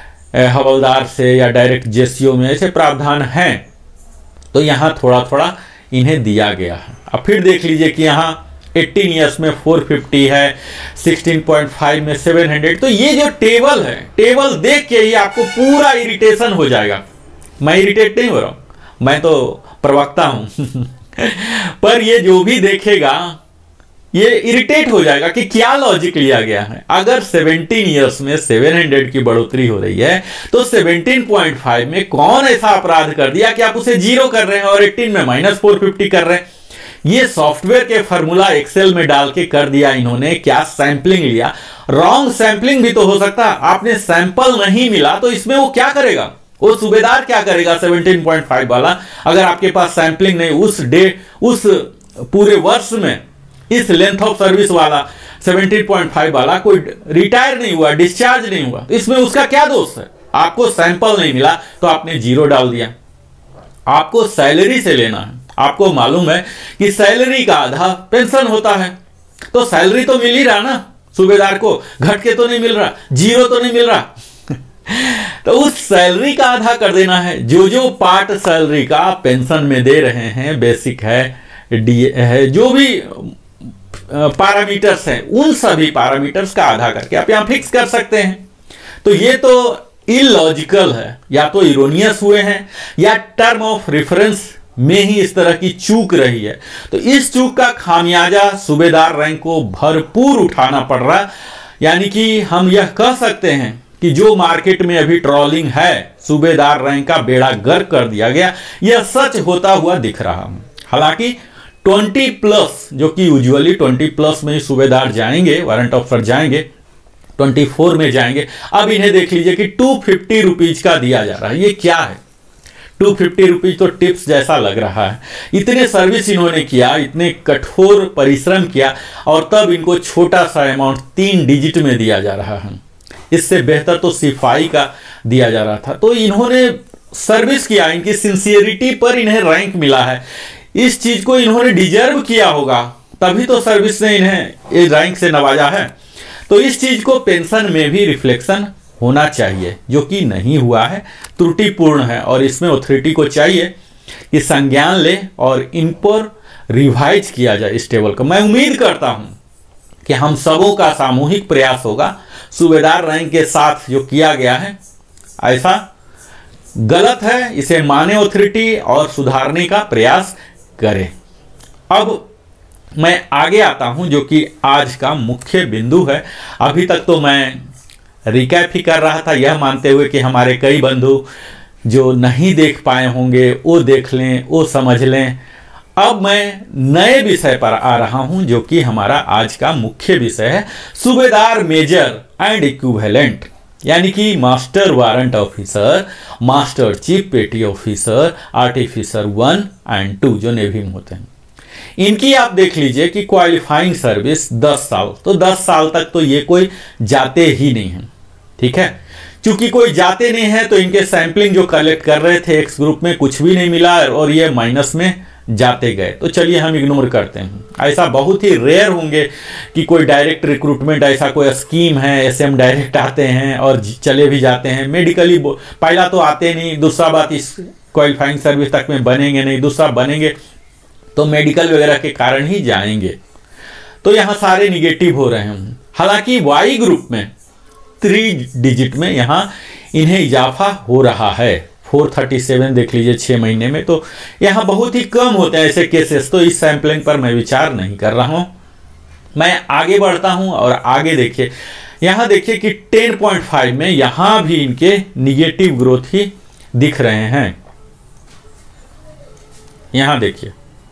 हवलदार से या डायरेक्ट जेसीओ में, ऐसे प्रावधान हैं, तो यहाँ थोड़ा थोड़ा इन्हें दिया गया है। अब फिर देख लीजिए कि यहाँ अठारह इयर्स में चार सौ पचास है, सोलह पॉइंट पाँच में सात सौ। तो ये जो टेबल है, टेबल देख के ही आपको पूरा इरिटेशन हो जाएगा। मैं इरिटेट नहीं हो रहा हूँ, मैं तो प्रवक्ता हूँ पर ये जो भी देखेगा ये इरिटेट हो जाएगा कि क्या लॉजिक लिया गया है। अगर सत्रह इयर्स में सात सौ की बढ़ोतरी हो रही है तो सत्रह पॉइंट पाँच में कौन ऐसा अपराध कर दिया कि आप उसे जीरो कर रहे हैं और अठारह में माइनस चार सौ पचास कर रहे हैं। ये सॉफ्टवेयर के फॉर्मूला एक्सेल में डाल के कर दिया इन्होंने। क्या सैंपलिंग लिया, रॉन्ग सैंपलिंग भी तो हो सकता। आपने सैंपल नहीं मिला तो इसमें वो क्या करेगा, वो सूबेदार क्या करेगा सत्रह पॉइंट पाँच वाला, अगर आपके पास सैंपलिंग नहीं उस डे उस पूरे वर्ष में, इस लेंथ ऑफ सर्विस वाला सत्रह पॉइंट पाँच वाला कोई रिटायर नहीं हुआ, डिस्चार्ज नहीं हुआ, इसमें उसका क्या दोष है। आपको सैंपल नहीं मिला तो आपने जीरो डाल दिया। आपको सैलरी से लेना है, आपको मालूम है कि सैलरी का आधा पेंशन होता है, तो सैलरी तो मिल ही रहा ना सूबेदार को, घट के तो नहीं मिल रहा, जीरो तो नहीं मिल रहा तो उस सैलरी का आधा कर देना है। जो जो पार्ट सैलरी का पेंशन में दे रहे हैं, बेसिक है, डीए है, जो भी पैरामीटर्स हैं, उन सभी पैरामीटर्स का आधा करके आप यहां फिक्स कर सकते हैं। तो ये तो इलॉजिकल है, या तो इरोनियस हुए हैं या टर्म ऑफ रेफरेंस में ही इस तरह की चूक रही है। तो इस चूक का खामियाजा सूबेदार रैंक को भरपूर उठाना पड़ रहा। यानी कि हम यह कह सकते हैं कि जो मार्केट में अभी ट्रोलिंग है, सूबेदार रैंक का बेड़ा गर्क कर दिया गया, यह सच होता हुआ दिख रहा है। हालांकि बीस प्लस, जो कि यूजुअली बीस प्लस में ही सूबेदार जाएंगे, वारंट ऑफिसर जाएंगे, चौबीस में जाएंगे। अब इन्हें देख लीजिए कि टू फिफ्टी रुपीज का दिया जा रहा है। ये क्या है? टू फिफ्टी रुपीज तो टिप्स जैसा लग रहा है। इतने सर्विस इन्होंने किया, इतने कठोर परिश्रम किया, और तब इनको छोटा सा अमाउंट तीन डिजिट में दिया जा रहा है। इससे बेहतर तो सिपाही का दिया जा रहा था। तो इन्होंने सर्विस किया, इनकी सिंसियरिटी पर इन्हें रैंक मिला है। इस चीज को इन्होंने डिजर्व किया होगा, तभी तो सर्विस ने इन्हें इस रैंक से नवाजा है। तो इस चीज को पेंशन में भी रिफ्लेक्शन होना चाहिए, जो कि नहीं हुआ है, त्रुटिपूर्ण है। और इसमें अथॉरिटी को चाहिए कि संज्ञान ले और इन पर रिवाइज किया जाए इस टेबल को। मैं उम्मीद करता हूं कि हम सबों का सामूहिक प्रयास होगा। सूबेदार रैंक के साथ जो किया गया है ऐसा गलत है, इसे माने अथॉरिटी और सुधारने का प्रयास करें। अब मैं आगे आता हूं, जो कि आज का मुख्य बिंदु है। अभी तक तो मैं रिकैप ही कर रहा था, यह मानते हुए कि हमारे कई बंधु जो नहीं देख पाए होंगे वो देख लें, वो समझ लें। अब मैं नए विषय पर आ रहा हूं, जो कि हमारा आज का मुख्य विषय है, सूबेदार मेजर एंड इक्विवेलेंट, यानी कि master warrant officer, master chief petty officer, artificer one and two, जो नेवी में होते हैं। इनकी आप देख लीजिए कि क्वालिफाइंग सर्विस दस साल, तो दस साल तक तो ये कोई जाते ही नहीं है, ठीक है। चूंकि कोई जाते नहीं है तो इनके सैंपलिंग जो कलेक्ट कर रहे थे एक्स ग्रुप में कुछ भी नहीं मिला, और ये माइनस में जाते गए। तो चलिए हम इग्नोर करते हैं। ऐसा बहुत ही रेयर होंगे कि कोई डायरेक्ट रिक्रूटमेंट, ऐसा कोई स्कीम है, एसएम डायरेक्ट आते हैं और चले भी जाते हैं। मेडिकली पहला तो आते नहीं, दूसरा बात इस क्वालिफाइंग सर्विस तक में बनेंगे नहीं, दूसरा बनेंगे तो मेडिकल वगैरह के कारण ही जाएंगे। तो यहाँ सारे निगेटिव हो रहे हैं। हालांकि वाई ग्रुप में थ्री डिजिट में यहाँ इन्हें इजाफा हो रहा है। चार सौ सैंतीस देख लीजिए छः महीने में, तो यहाँ बहुत ही कम होते हैं ऐसे केसेस। तो इस सैंपलिंग पर मैं विचार नहीं कर रहा हूँ। मैं आगे बढ़ता हूँ और आगे देखिए, यहाँ देखिए कि टेन पॉइंट फाइव में यहाँ भी इनके निगेटिव ग्रोथ ही दिख रहे हैं। यहाँ देखिए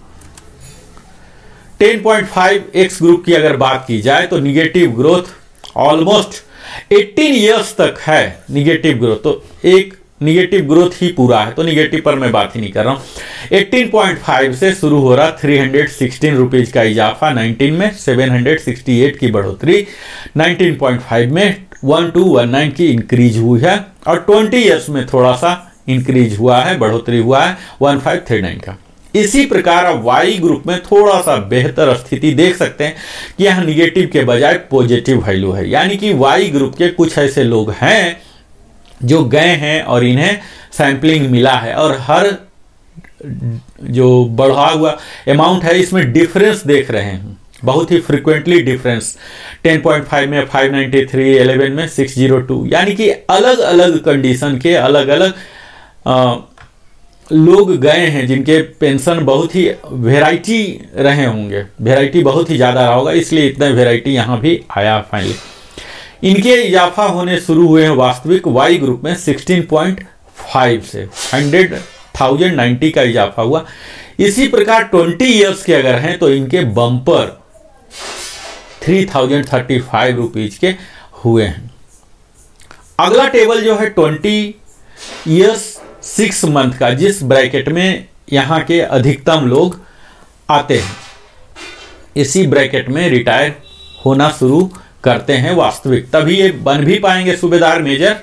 ten point five X group की अगर बात की जाए तो निगेटिव ग्रोथ ऑलमोस्ट अठारह इयर्स तक है निगेटिव ग्रोथ। तो एक निगेटिव ग्रोथ ही पूरा है, तो निगेटिव पर मैं बात ही नहीं कर रहा हूं। अठारह पॉइंट फाइव से शुरू हो रहा तीन सौ सोलह रुपीज का इजाफा, उन्नीस में सात सौ अड़सठ की बढ़ोतरी, उन्नीस पॉइंट फाइव में बारह सौ उन्नीस की इंक्रीज हुई है, और बीस इयर्स में थोड़ा सा इंक्रीज हुआ है, बढ़ोतरी हुआ है पंद्रह सौ उनतालीस का। इसी प्रकार वाई ग्रुप में थोड़ा सा बेहतर स्थिति देख सकते हैं कि यहाँ निगेटिव के बजाय पॉजिटिव वैल्यू है, यानी कि वाई ग्रुप के कुछ ऐसे लोग हैं जो गए हैं और इन्हें सैंपलिंग मिला है, और हर जो बढ़ा हुआ अमाउंट है इसमें डिफरेंस देख रहे हैं, बहुत ही frequently difference. Ten point five में फाइव नाइन्टी थ्री, इलेवन में सिक्स ज़ीरो टू, यानी कि अलग अलग कंडीशन के अलग अलग लोग गए हैं जिनके पेंशन बहुत ही वेराइटी रहे होंगे, वेराइटी बहुत ही ज़्यादा रहा होगा, इसलिए इतना वेराइटी यहाँ भी आया फाइनली। इनके इजाफा होने शुरू हुए हैं वास्तविक वाई ग्रुप में सोलह पॉइंट फाइव से हंड्रेड थाउजेंड नाइन्टी का इजाफा हुआ। इसी प्रकार ट्वेंटी इयर्स के अगर हैं तो इनके bumper three thousand thirty five rupees के हुए हैं। अगला टेबल जो है ट्वेंटी इयर्स सिक्स मंथ का, जिस ब्रैकेट में यहाँ के अधिकतम लोग आते हैं, इसी ब्रैकेट में रिटायर होना शुरू करते हैं वास्तविक, तभी ये बन भी पाएंगे सूबेदार मेजर।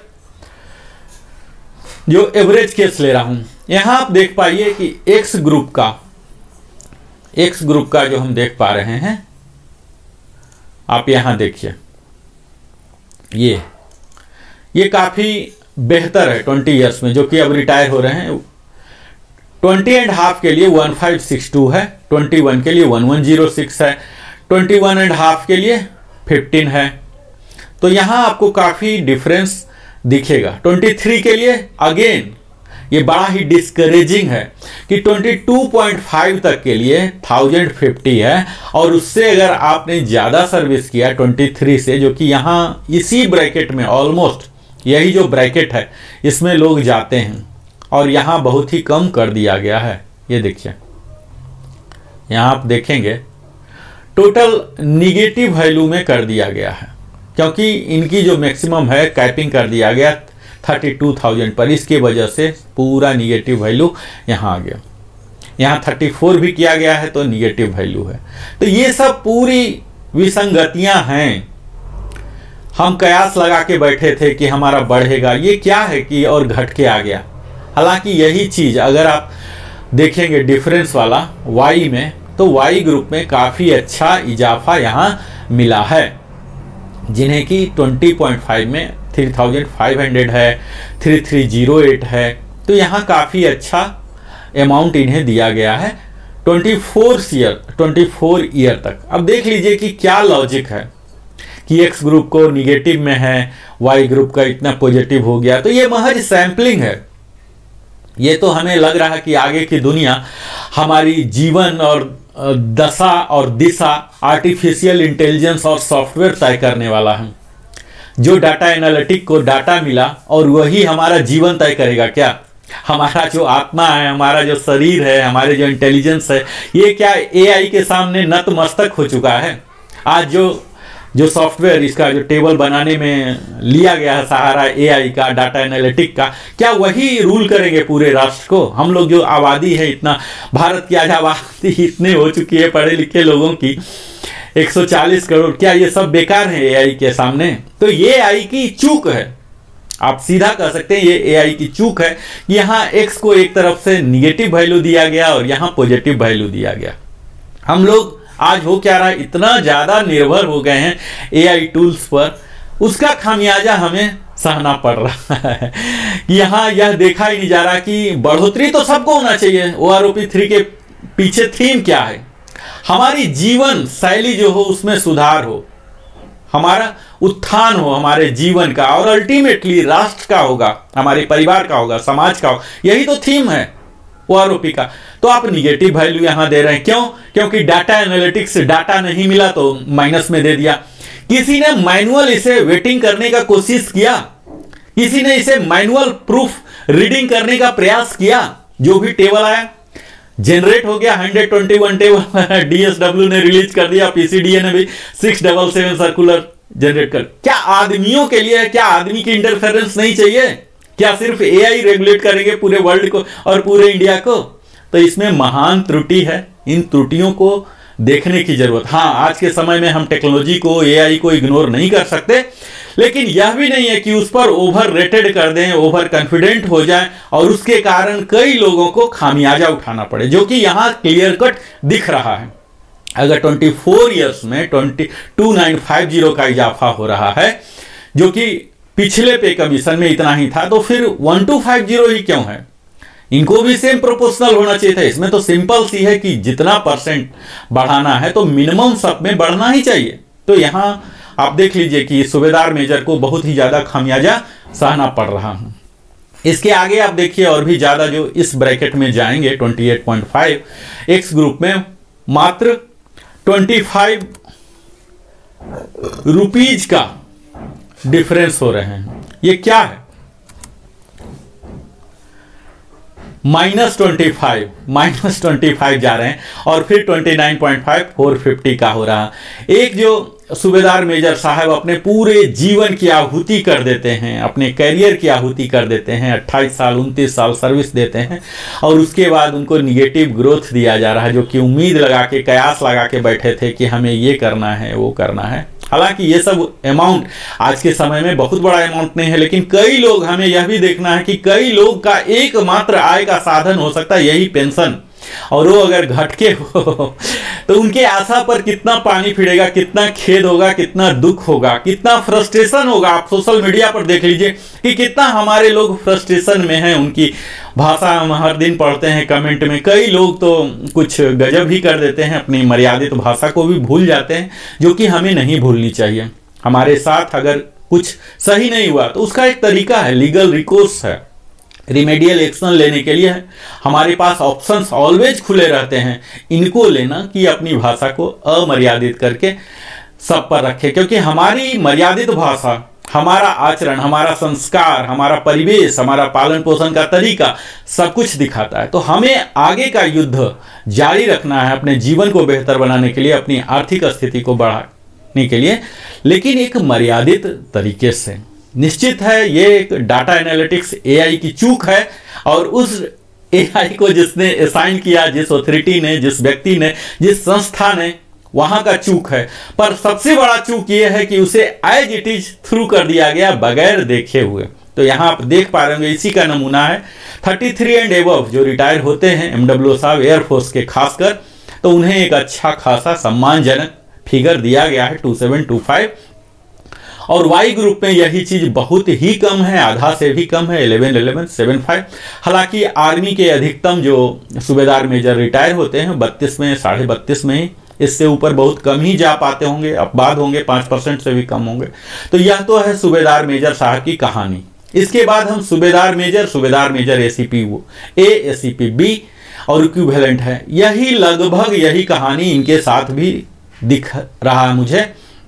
जो एवरेज केस ले रहा हूं, यहां आप देख पाइए कि एक्स ग्रुप का एक्स ग्रुप का जो हम देख पा रहे हैं, आप यहां देखिए, ये ये काफी बेहतर है ट्वेंटी इयर्स में, जो कि अब रिटायर हो रहे हैं। ट्वेंटी एंड हाफ के लिए वन फाइव सिक्स टू है, ट्वेंटी वन के लिए वन वन जीरो सिक्स है, ट्वेंटी वन एंड हाफ के लिए फिफ्टीन है। तो यहां आपको काफी डिफरेंस दिखेगा। ट्वेंटी थ्री के लिए अगेन ये बड़ा ही डिस्करेजिंग है कि ट्वेंटी टू पॉइंट फाइव तक के लिए थाउजेंड फिफ्टी है, और उससे अगर आपने ज्यादा सर्विस किया ट्वेंटी थ्री से, जो कि यहाँ इसी ब्रैकेट में ऑलमोस्ट यही जो ब्रैकेट है इसमें लोग जाते हैं, और यहाँ बहुत ही कम कर दिया गया है। ये देखिए, यहाँ आप देखेंगे टोटल निगेटिव वैल्यू में कर दिया गया है। क्योंकि इनकी जो मैक्सिमम है कैपिंग कर दिया गया थर्टी टू थाउजेंड पर, इसके वजह से पूरा निगेटिव वैल्यू यहाँ आ गया। यहाँ थर्टी फोर भी किया गया है तो निगेटिव वैल्यू है। तो ये सब पूरी विसंगतियां हैं। हम कयास लगा के बैठे थे कि हमारा बढ़ेगा, ये क्या है कि और घट के आ गया। हालांकि यही चीज़ अगर आप देखेंगे डिफरेंस वाला वाई में, तो वाई ग्रुप में काफ़ी अच्छा इजाफा यहाँ मिला है, जिन्हें कि ट्वेंटी पॉइंट फाइव में थ्री थाउजेंड फाइव हंड्रेड है, थ्री थ्री जीरो एट है। तो यहाँ काफ़ी अच्छा अमाउंट इन्हें दिया गया है twenty four year twenty four year तक। अब देख लीजिए कि क्या लॉजिक है कि एक्स ग्रुप को निगेटिव में है, वाई ग्रुप का इतना पॉजिटिव हो गया। तो ये महज सैम्पलिंग है। ये तो हमें लग रहा है कि आगे की दुनिया हमारी जीवन और दशा और दिशा आर्टिफिशियल इंटेलिजेंस और सॉफ्टवेयर तय करने वाला है। जो डाटा एनालिटिक को डाटा मिला और वही हमारा जीवन तय करेगा क्या? हमारा जो आत्मा है, हमारा जो शरीर है, हमारे जो इंटेलिजेंस है, ये क्या एआई के सामने नतमस्तक हो चुका है? आज जो जो सॉफ्टवेयर इसका जो टेबल बनाने में लिया गया है सहारा एआई का, डाटा एनालिटिक का, क्या वही रूल करेंगे पूरे राष्ट्र को? हम लोग जो आबादी है, इतना भारत की आज आबादी इतने हो चुकी है पढ़े लिखे लोगों की एक सौ चालीस करोड़, क्या ये सब बेकार है एआई के सामने? तो ये एआई की चूक है, आप सीधा कह सकते हैं ये एआई की चूक है। यहाँ एक्स को एक तरफ से निगेटिव वैल्यू दिया गया और यहाँ पॉजिटिव वैल्यू दिया गया। हम लोग आज हो क्या रहा है, इतना ज्यादा निर्भर हो गए हैं एआई टूल्स पर, उसका खामियाजा हमें सहना पड़ रहा है। यहाँ यह देखा ही नहीं जा रहा कि बढ़ोतरी तो सबको होना चाहिए। ओआरओपी थ्री के पीछे थीम क्या है? हमारी जीवन शैली जो हो उसमें सुधार हो, हमारा उत्थान हो हमारे जीवन का, और अल्टीमेटली राष्ट्र का होगा, हमारे परिवार का होगा, समाज का होगा। यही तो थीम है ओआरओपी का। तो आप निगेटिव वैल्यू यहां दे रहे हैं, क्यों? क्योंकि डाटा एनालिटिक्स डाटा नहीं मिला तो माइनस में दे दिया। किसी ने मैनुअल इसे वेटिंग करने का कोशिश किया, किसी ने इसे मैनुअल प्रूफ रीडिंग करने का प्रयास किया। जो भी टेबल आया जनरेट हो गया, one twenty one table DSW ने रिलीज कर दिया, पीसीडीए ने भी six double seven circular generate कर। क्या आदमियों के लिए? क्या आदमी की इंटरफेरेंस नहीं चाहिए? क्या सिर्फ एआई रेगुलेट करेंगे पूरे वर्ल्ड को और पूरे इंडिया को? तो इसमें महान त्रुटि है। इन त्रुटियों को देखने की जरूरत। हाँ, आज के समय में हम टेक्नोलॉजी को, एआई को इग्नोर नहीं कर सकते, लेकिन यह भी नहीं है कि उस पर ओवर रेटेड कर दें, ओवर कॉन्फिडेंट हो जाए और उसके कारण कई लोगों को खामियाजा उठाना पड़े, जो कि यहां क्लियर कट दिख रहा है। अगर ट्वेंटी फोर इयर्स में twenty two nine five zero का इजाफा हो रहा है, जो कि पिछले पे कमीशन में इतना ही था, तो फिर वन टू फाइव जीरो ही क्यों है? इनको भी सेम प्रोपोर्शनल होना चाहिए था। इसमें तो सिंपल सी है कि जितना परसेंट बढ़ाना है तो मिनिमम सब में बढ़ना ही चाहिए। तो यहां आप देख लीजिए कि सूबेदार मेजर को बहुत ही ज्यादा खामियाजा सहना पड़ रहा है। इसके आगे आप देखिए और भी ज्यादा जो इस ब्रैकेट में जाएंगे twenty eight point five, X group में मात्र ट्वेंटी फाइव रुपीज का डिफरेंस हो रहे हैं। ये क्या है? Minus twenty five minus twenty five जा रहे हैं और फिर twenty nine point five four fifty का हो रहा। एक जो सूबेदार मेजर साहब अपने पूरे जीवन की आहुति कर देते हैं, अपने कैरियर की आहुति कर देते हैं, अट्ठाईस साल उनतीस साल सर्विस देते हैं और उसके बाद उनको निगेटिव ग्रोथ दिया जा रहा है, जो कि उम्मीद लगा के, कयास लगा के बैठे थे कि हमें ये करना है, वो करना है। हालांकि ये सब अमाउंट आज के समय में बहुत बड़ा अमाउंट नहीं है, लेकिन कई लोग, हमें यह भी देखना है कि कई लोग का एकमात्र आय का साधन हो सकता है यही पेंशन, और वो अगर घटके हो तो उनके आशा पर कितना पानी फिरेगा, कितना खेद होगा, कितना दुख होगा, कितना फ्रस्ट्रेशन होगा। आप सोशल मीडिया पर देख लीजिए कि कितना हमारे लोग फ्रस्ट्रेशन में हैं। उनकी भाषा हम हर दिन पढ़ते हैं कमेंट में, कई लोग तो कुछ गजब ही कर देते हैं, अपनी मर्यादित भाषा को भी भूल जाते हैं, जो कि हमें नहीं भूलनी चाहिए। हमारे साथ अगर कुछ सही नहीं हुआ तो उसका एक तरीका है, लीगल रिकोर्स है, रिमेडियल एक्शन लेने के लिए है। हमारे पास ऑप्शंस ऑलवेज खुले रहते हैं, इनको लेना कि अपनी भाषा को अमर्यादित करके सब पर रखे, क्योंकि हमारी मर्यादित भाषा, हमारा आचरण, हमारा संस्कार, हमारा परिवेश, हमारा पालन पोषण का तरीका सब कुछ दिखाता है। तो हमें आगे का युद्ध जारी रखना है, अपने जीवन को बेहतर बनाने के लिए, अपनी आर्थिक स्थिति को बढ़ा करने के लिए, लेकिन एक मर्यादित तरीके से। निश्चित है ये एक डाटा एनालिटिक्स एआई की चूक है, और उस एआई को जिसने असाइन किया, जिस अथॉरिटी ने, जिस व्यक्ति ने, जिस संस्था ने, वहां का चूक है। पर सबसे बड़ा चूक ये है कि उसे एज इट इज थ्रू कर दिया गया बगैर देखे हुए। तो यहां आप देख पा रहे होंगे, इसी का नमूना है तैंतीस एंड एबव जो रिटायर होते हैं एमडब्ल्यू साहब एयरफोर्स के खासकर, तो उन्हें एक अच्छा खासा सम्मानजनक फिगर दिया गया है टू सेवन टू फाइव। और वाई ग्रुप में यही चीज बहुत ही कम है, आधा से भी कम है, इलेवन इलेवन सेवन फाइव। हालांकि आर्मी के अधिकतम जो सूबेदार मेजर रिटायर होते हैं बत्तीस में, साढ़े बत्तीस में ही, इससे ऊपर बहुत कम ही जा पाते होंगे, अपवाद होंगे, पाँच परसेंट से भी कम होंगे। तो यह तो है सूबेदार मेजर साहब की कहानी। इसके बाद हम सूबेदार मेजर, सूबेदार मेजर एसीपी वो ए, एसीपी बी और इक्विवेलेंट है। यही लगभग यही कहानी इनके साथ भी दिख रहा है मुझे,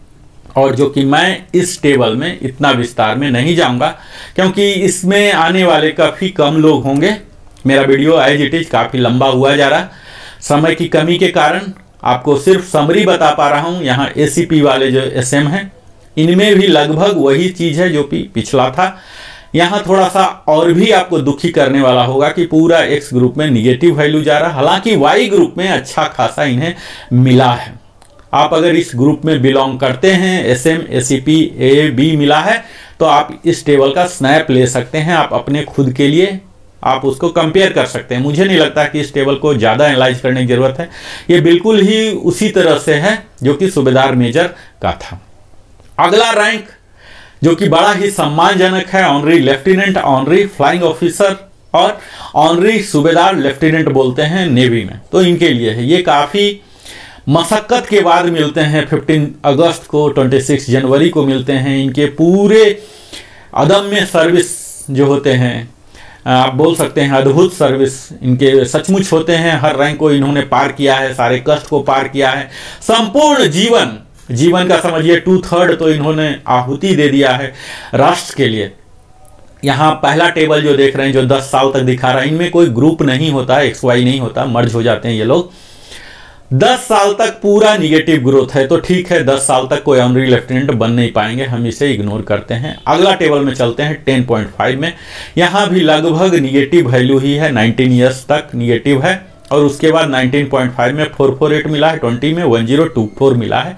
और जो कि मैं इस टेबल में इतना विस्तार में नहीं जाऊंगा क्योंकि इसमें आने वाले काफ़ी कम लोग होंगे। मेरा वीडियो एज इट इज काफ़ी लंबा हुआ जा रहा, समय की कमी के कारण आपको सिर्फ समरी बता पा रहा हूं। यहाँ एसीपी वाले जो एसएम हैं इनमें भी लगभग वही चीज़ है जो कि पिछला था। यहाँ थोड़ा सा और भी आपको दुखी करने वाला होगा कि पूरा एक्स ग्रुप में निगेटिव वैल्यू जा रहा, हालांकि वाई ग्रुप में अच्छा खासा इन्हें मिला है। आप अगर इस ग्रुप में बिलोंग करते हैं, एसएम, एसीपी, ए, बी मिला है, तो आप इस टेबल का स्नैप ले सकते हैं, आप अपने खुद के लिए आप उसको कंपेयर कर सकते हैं। मुझे नहीं लगता कि इस टेबल को ज़्यादा एनालाइज करने की जरूरत है, ये बिल्कुल ही उसी तरह से है जो कि सूबेदार मेजर का था। अगला रैंक जो कि बड़ा ही सम्मानजनक है, honorary lieutenant, honorary flying officer और ऑनरी सूबेदार लेफ्टिनेंट बोलते हैं नेवी में, तो इनके लिए है। ये काफ़ी मशक्क़त के बाद मिलते हैं, पंद्रह अगस्त को, छब्बीस जनवरी को मिलते हैं। इनके पूरे अदम्य सर्विस जो होते हैं, आप बोल सकते हैं अद्भुत सर्विस इनके सचमुच होते हैं। हर रैंक को इन्होंने पार किया है, सारे कष्ट को पार किया है, संपूर्ण जीवन जीवन का समझिए टू थर्ड तो इन्होंने आहुति दे दिया है राष्ट्र के लिए। यहाँ पहला टेबल जो देख रहे हैं, जो दस साल तक दिखा रहा है, इनमें कोई ग्रुप नहीं होता, एक्स वाई नहीं होता, मर्ज हो जाते हैं ये लोग। दस साल तक पूरा निगेटिव ग्रोथ है, तो ठीक है, दस साल तक कोई ऑनरी लेफ्टिनेंट बन नहीं पाएंगे, हम इसे इग्नोर करते हैं। अगला टेबल में चलते हैं टेन पॉइंट फाइव में। यहाँ भी लगभग निगेटिव वैल्यू ही है, नाइनटीन ईयर्स तक निगेटिव है, और उसके बाद नाइनटीन पॉइंट फाइव में फोर फोर एट मिला है, ट्वेंटी में वन जीरो टू फोर मिला है,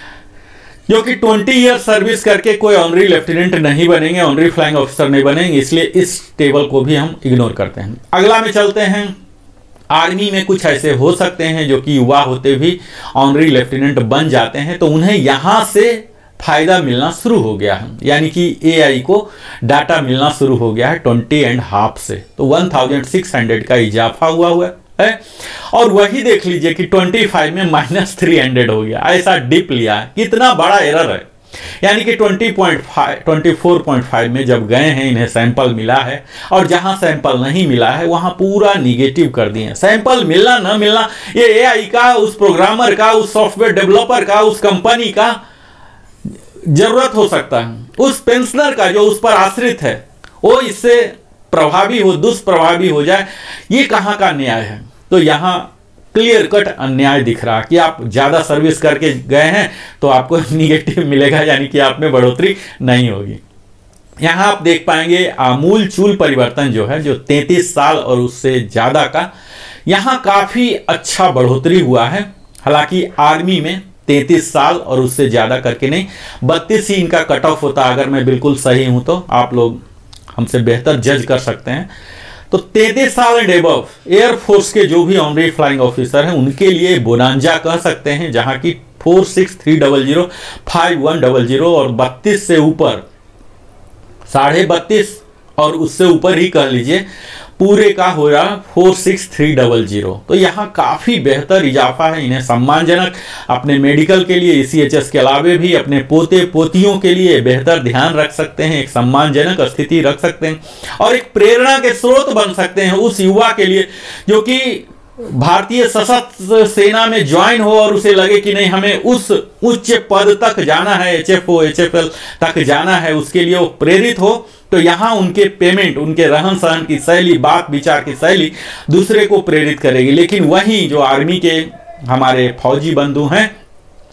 जो कि ट्वेंटी ईयर सर्विस करके कोई ऑनरी लेफ्टिनेंट नहीं बनेंगे, ऑनरी फ्लाइंग ऑफिसर नहीं बनेंगे, इसलिए इस टेबल को भी हम इग्नोर करते हैं। अगला में चलते हैं। आर्मी में कुछ ऐसे हो सकते हैं जो कि युवा होते भी ऑनरी लेफ्टिनेंट बन जाते हैं, तो उन्हें यहां से फायदा मिलना शुरू हो गया है, यानी कि एआई को डाटा मिलना शुरू हो गया है ट्वेंटी एंड हाफ से, तो वन थाउजेंड सिक्स हंड्रेड का इजाफा हुआ हुआ है। और वही देख लीजिए कि ट्वेंटी फाइव में माइनस थ्री हंड्रेड हो गया, ऐसा डिप लिया है, कितना बड़ा एरर है। यानी कि twenty point five, twenty four point five में जब गए हैं, इन्हें सैंपल मिला है, और जहां सैंपल नहीं मिला है वहां पूरा निगेटिव कर दिए। सैंपल मिलना न मिलना ये एआई का, उस प्रोग्रामर का, उस सॉफ्टवेयर डेवलपर का, उस कंपनी का जरूरत हो सकता है, उस पेंशनर का जो उस पर आश्रित है, वो इससे प्रभावी हो, दुष्प्रभावी हो जाए, ये कहां का न्याय है। तो यहां क्लियर कट अन्याय दिख रहा कि आप ज़्यादा सर्विस करके गए हैं तो आपको निगेटिव मिलेगा, यानी कि आप में बढ़ोतरी नहीं होगी। यहाँ आप देख पाएंगे आमूल चूल परिवर्तन जो है, जो तैंतीस साल और उससे ज़्यादा का, यहाँ काफ़ी अच्छा बढ़ोतरी हुआ है। हालांकि आर्मी में तैंतीस साल और उससे ज़्यादा करके नहीं, बत्तीस ही इनका कट ऑफ होता, अगर मैं बिल्कुल सही हूँ तो आप लोग हमसे बेहतर जज कर सकते हैं। तो तैंतीस साल एंड एबव एयरफोर्स के जो भी ऑनरी फ्लाइंग ऑफिसर हैं उनके लिए बोनांजा कह सकते हैं, जहां की four six three double zero five one double zero और बत्तीस से ऊपर साढ़े बत्तीस और उससे ऊपर ही कह लीजिए पूरे का हो रहा four six three double zero. तो यहाँ काफ़ी बेहतर इजाफा है, इन्हें सम्मानजनक अपने मेडिकल के लिए, ईसीएचएस के अलावे भी अपने पोते पोतियों के लिए बेहतर ध्यान रख सकते हैं, एक सम्मानजनक स्थिति रख सकते हैं और एक प्रेरणा के स्रोत बन सकते हैं उस युवा के लिए जो कि भारतीय सशस्त्र सेना में ज्वाइन हो और उसे लगे कि नहीं हमें उस उच्च पद तक जाना है, एचएफओ एचएफएल तक जाना है, उसके लिए वो प्रेरित हो। तो यहाँ उनके पेमेंट, उनके रहन सहन की शैली, बात विचार की शैली दूसरे को प्रेरित करेगी। लेकिन वहीं जो आर्मी के हमारे फौजी बंधु हैं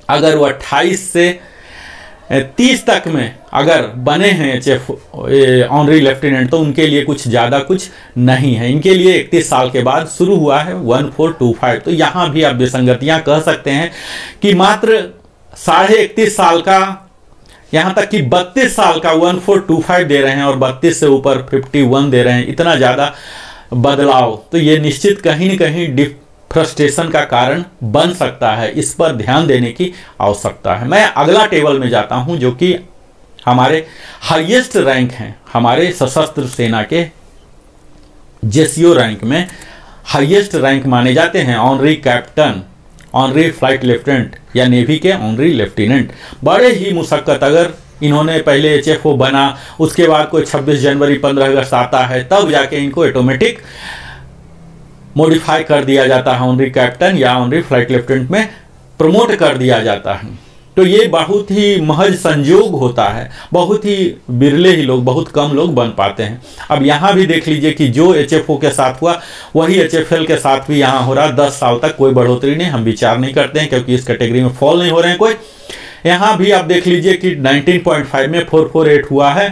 अगर वो अट्ठाईस से तीस तक में अगर बने हैं एच एफ ऑनरी लेफ्टिनेंट तो उनके लिए कुछ ज़्यादा कुछ नहीं है। इनके लिए इकतीस साल के बाद शुरू हुआ है वन फोर टू फाइव। तो यहाँ भी आप विसंगतियाँ कह सकते हैं कि मात्र साढ़े इकतीस साल का, यहाँ तक कि बत्तीस साल का वन फोर टू फाइव दे रहे हैं और बत्तीस से ऊपर फिफ्टी वन दे रहे हैं। इतना ज़्यादा बदलाव तो ये निश्चित कहीं न कहीं डिफ फ्रस्ट्रेशन का कारण बन सकता है। इस पर ध्यान देने की आवश्यकता है। मैं अगला टेबल में जाता हूं जो कि हमारे हाईएस्ट रैंक हैं, हमारे सशस्त्र सेना के जेसीओ रैंक में हाईएस्ट रैंक माने जाते हैं honorary captain, honorary flight lieutenant या नेवी के ऑनरी लेफ्टिनेंट। बड़े ही मुशक्कत, अगर इन्होंने पहले एच एफ ओ बना, उसके बाद कोई छब्बीस जनवरी पंद्रह अगस्त आता है, तब जाके इनको ऑटोमेटिक मॉडिफाई कर दिया जाता है, ऑनरी कैप्टन या ऑनरी फ्लाइट लेफ्टिनेंट में प्रमोट कर दिया जाता है। तो ये बहुत ही महज संयोग होता है, बहुत ही बिरले ही लोग, बहुत कम लोग बन पाते हैं। अब यहाँ भी देख लीजिए कि जो एच एफ ओ के साथ हुआ वही एच एफ एल के साथ भी यहाँ हो रहा। दस साल तक कोई बढ़ोतरी नहीं, हम विचार नहीं करते हैं क्योंकि इस कैटेगरी में फॉल नहीं हो रहे हैं कोई। यहाँ भी आप देख लीजिए कि नाइनटीन पॉइंट फाइव में फोर फोर एट हुआ है,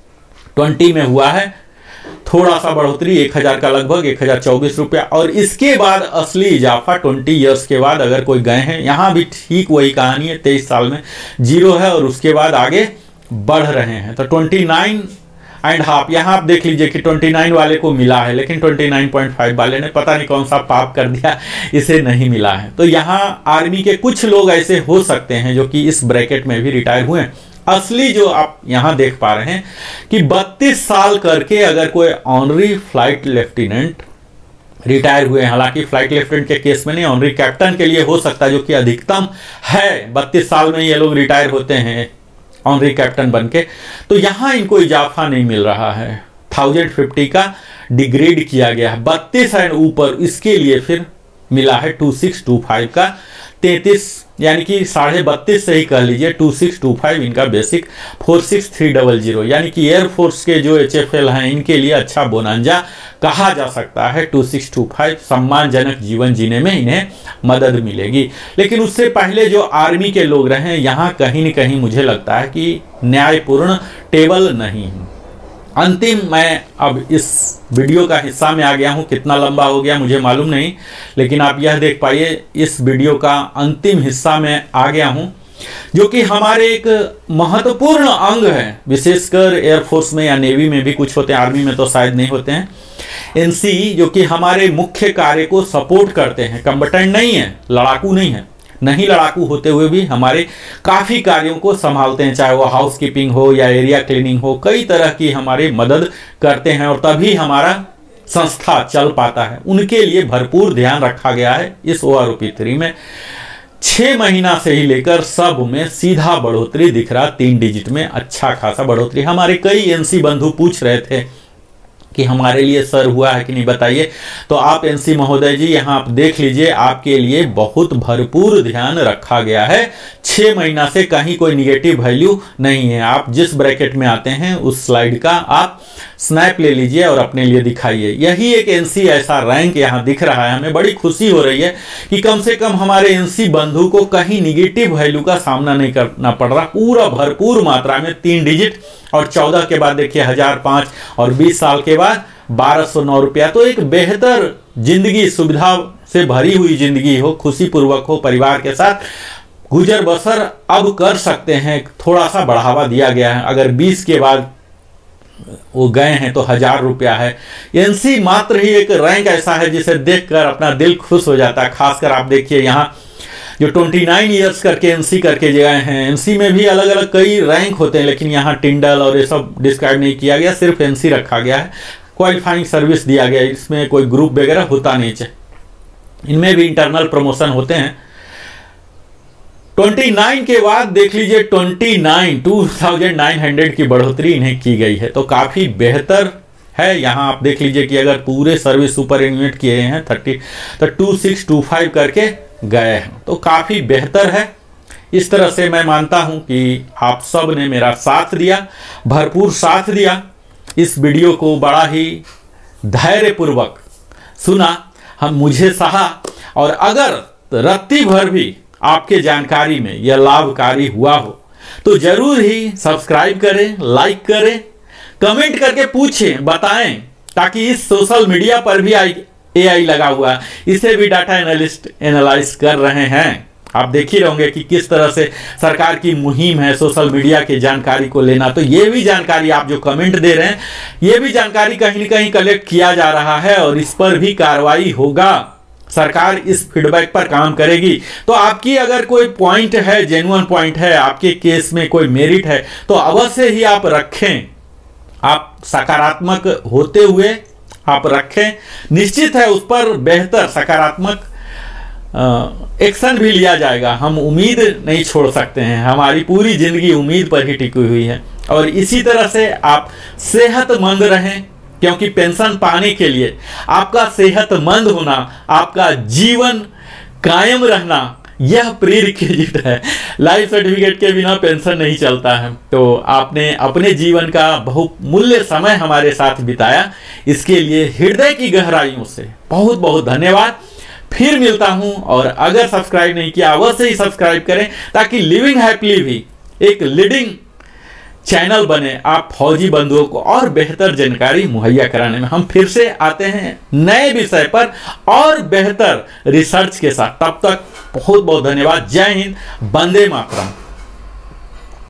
ट्वेंटी में हुआ है थोड़ा सा बढ़ोतरी, एक हजार का लगभग एक हजार चौबीस रुपया। और इसके बाद असली इजाफा ट्वेंटी इयर्स के बाद अगर कोई गए हैं, यहाँ भी ठीक वही कहानी है, तेईस साल में जीरो है और उसके बाद आगे बढ़ रहे हैं। तो ट्वेंटी नाइन एंड हाफ, यहाँ आप देख लीजिए कि ट्वेंटी नाइन वाले को मिला है, लेकिन ट्वेंटी नाइन पॉइंट फाइव वाले ने पता नहीं कौन सा पाप कर दिया, इसे नहीं मिला है। तो यहाँ आर्मी के कुछ लोग ऐसे हो सकते हैं जो कि इस ब्रैकेट में भी रिटायर हुए हैं। असली जो आप यहां देख पा रहे हैं कि बत्तीस साल करके अगर कोई ऑनरी फ्लाइट लेफ्टिनेंट रिटायर हुए हैं, हालांकि फ्लाइट लेफ्टिनेंट के केस में नहीं, ऑनरी कैप्टन के लिए हो सकता है जो कि अधिकतम है, बत्तीस साल में ये लोग रिटायर होते हैं ऑनरी कैप्टन बनके। तो यहां इनको इजाफा नहीं मिल रहा है, थाउजेंड फिफ्टी का डिग्रेड किया गया है। बत्तीस एंड ऊपर इसके लिए फिर मिला है टू सिक्स टू फाइव का, तैतीस यानी कि साढ़े बत्तीस से ही कह लीजिए, टू सिक्स टू फाइव इनका basic, four six three double zero यानी कि एयरफोर्स के जो एच एफ एल हैं इनके लिए अच्छा बोनांजा कहा जा सकता है। टू सिक्स टू फाइव सम्मानजनक जीवन जीने में इन्हें मदद मिलेगी। लेकिन उससे पहले जो आर्मी के लोग रहे, यहाँ कहीं न कहीं मुझे लगता है कि न्यायपूर्ण टेबल नहीं है। अंतिम, मैं अब इस वीडियो का हिस्सा में आ गया हूं, कितना लंबा हो गया मुझे मालूम नहीं, लेकिन आप यह देख पाइए इस वीडियो का अंतिम हिस्सा में आ गया हूं, जो कि हमारे एक महत्वपूर्ण अंग है, विशेषकर एयरफोर्स में या नेवी में भी कुछ होते हैं, आर्मी में तो शायद नहीं होते हैं। एनसी जो कि हमारे मुख्य कार्य को सपोर्ट करते हैं, कम्बटेंट नहीं है, लड़ाकू नहीं है, नहीं लड़ाकू होते हुए भी हमारे काफ़ी कार्यों को संभालते हैं, चाहे वो हाउस कीपिंग हो या एरिया क्लीनिंग हो, कई तरह की हमारी मदद करते हैं और तभी हमारा संस्था चल पाता है। उनके लिए भरपूर ध्यान रखा गया है। इस O R O P three में छः महीना से ही लेकर सब में सीधा बढ़ोतरी दिख रहा, तीन डिजिट में अच्छा खासा बढ़ोतरी। हमारे कई एनसी बंधु पूछ रहे थे कि हमारे लिए सर हुआ है कि नहीं, बताइए। तो आप एनसी महोदय जी यहाँ आप देख लीजिए, आपके लिए बहुत भरपूर ध्यान रखा गया है। छः महीना से कहीं कोई निगेटिव वैल्यू नहीं है। आप जिस ब्रैकेट में आते हैं उस स्लाइड का आप स्नैप ले लीजिए और अपने लिए दिखाइए। यही एक एनसी ऐसा रैंक यहाँ दिख रहा है। हमें बड़ी खुशी हो रही है कि कम से कम हमारे एनसी बंधु को कहीं निगेटिव वैल्यू का सामना नहीं करना पड़ रहा, पूरा भरपूर मात्रा में तीन डिजिट, और चौदह के बाद देखिए हजार पाँच और बीस साल के बाद बारह सौ नौ रुपया। तो एक बेहतर जिंदगी, सुविधा से भरी हुई जिंदगी हो, खुशी पूर्वक हो, परिवार के साथ गुजर बसर अब कर सकते हैं। थोड़ा सा बढ़ावा दिया गया है, अगर बीस के बाद वो गए हैं तो हजार रुपया है। एनसी मात्र ही एक रैंक ऐसा है जिसे देखकर अपना दिल खुश हो जाता है। खासकर आप देखिए यहाँ जो उनतीस इयर्स करके एनसी करके गए हैं, एनसी में भी अलग अलग कई रैंक होते हैं, लेकिन यहाँ टिंडल और ये सब डिस्क्राइब नहीं किया गया, सिर्फ एनसी रखा गया है। क्वालिफाइंग सर्विस दिया गया, इसमें कोई ग्रुप वगैरह होता नहीं चाहिए। इनमें भी इंटरनल प्रमोशन होते हैं। उनतीस के बाद देख लीजिए उनतीस टू थाउजेंड नाइन हंड्रेड की बढ़ोतरी इन्हें की गई है, तो काफ़ी बेहतर है। यहाँ आप देख लीजिए कि अगर पूरे सर्विस सुपर एन्यूएट किए हैं थर्टी तो टू सिक्स टू फाइव करके गए हैं, तो काफ़ी बेहतर है। इस तरह से मैं मानता हूँ कि आप सब ने मेरा साथ दिया, भरपूर साथ दिया। इस वीडियो को बड़ा ही धैर्यपूर्वक सुना, हम मुझे सहा, और अगर रत्ती भर भी आपके जानकारी में यह लाभकारी हुआ हो तो जरूर ही सब्सक्राइब करें, लाइक करें, कमेंट करके पूछें, बताएं, ताकि इस सोशल मीडिया पर भी आई ए आई लगा हुआ, इसे भी डाटा एनालिस्ट एनालाइज कर रहे हैं। आप देख ही रहोगे कि किस तरह से सरकार की मुहिम है सोशल मीडिया की जानकारी को लेना। तो ये भी जानकारी आप जो कमेंट दे रहे हैं, ये भी जानकारी कहीं न कहीं कलेक्ट किया जा रहा है और इस पर भी कार्रवाई होगा। सरकार इस फीडबैक पर काम करेगी। तो आपकी अगर कोई पॉइंट है, जेन्युइन पॉइंट है, आपके केस में कोई मेरिट है, तो अवश्य ही आप रखें। आप सकारात्मक होते हुए आप रखें, निश्चित है उस पर बेहतर सकारात्मक एक्शन भी लिया जाएगा। हम उम्मीद नहीं छोड़ सकते हैं, हमारी पूरी जिंदगी उम्मीद पर ही टिकी हुई है। और इसी तरह से आप सेहतमंद रहें, क्योंकि पेंशन पाने के लिए आपका सेहतमंद होना, आपका जीवन कायम रहना, यह प्री रिक्विजिट है। लाइफ सर्टिफिकेट के बिना पेंशन नहीं चलता है। तो आपने अपने जीवन का बहुमूल्य समय हमारे साथ बिताया, इसके लिए हृदय की गहराइयों से बहुत बहुत धन्यवाद। फिर मिलता हूं, और अगर सब्सक्राइब नहीं किया अवश्य ही सब्सक्राइब करें, ताकि लिविंग हैप्पीली भी एक लीडिंग चैनल बने, आप फौजी बंधुओं को और बेहतर जानकारी मुहैया कराने में। हम फिर से आते हैं नए विषय पर और बेहतर रिसर्च के साथ। तब तक बहुत बहुत धन्यवाद। जय हिंद, वंदे मातरम।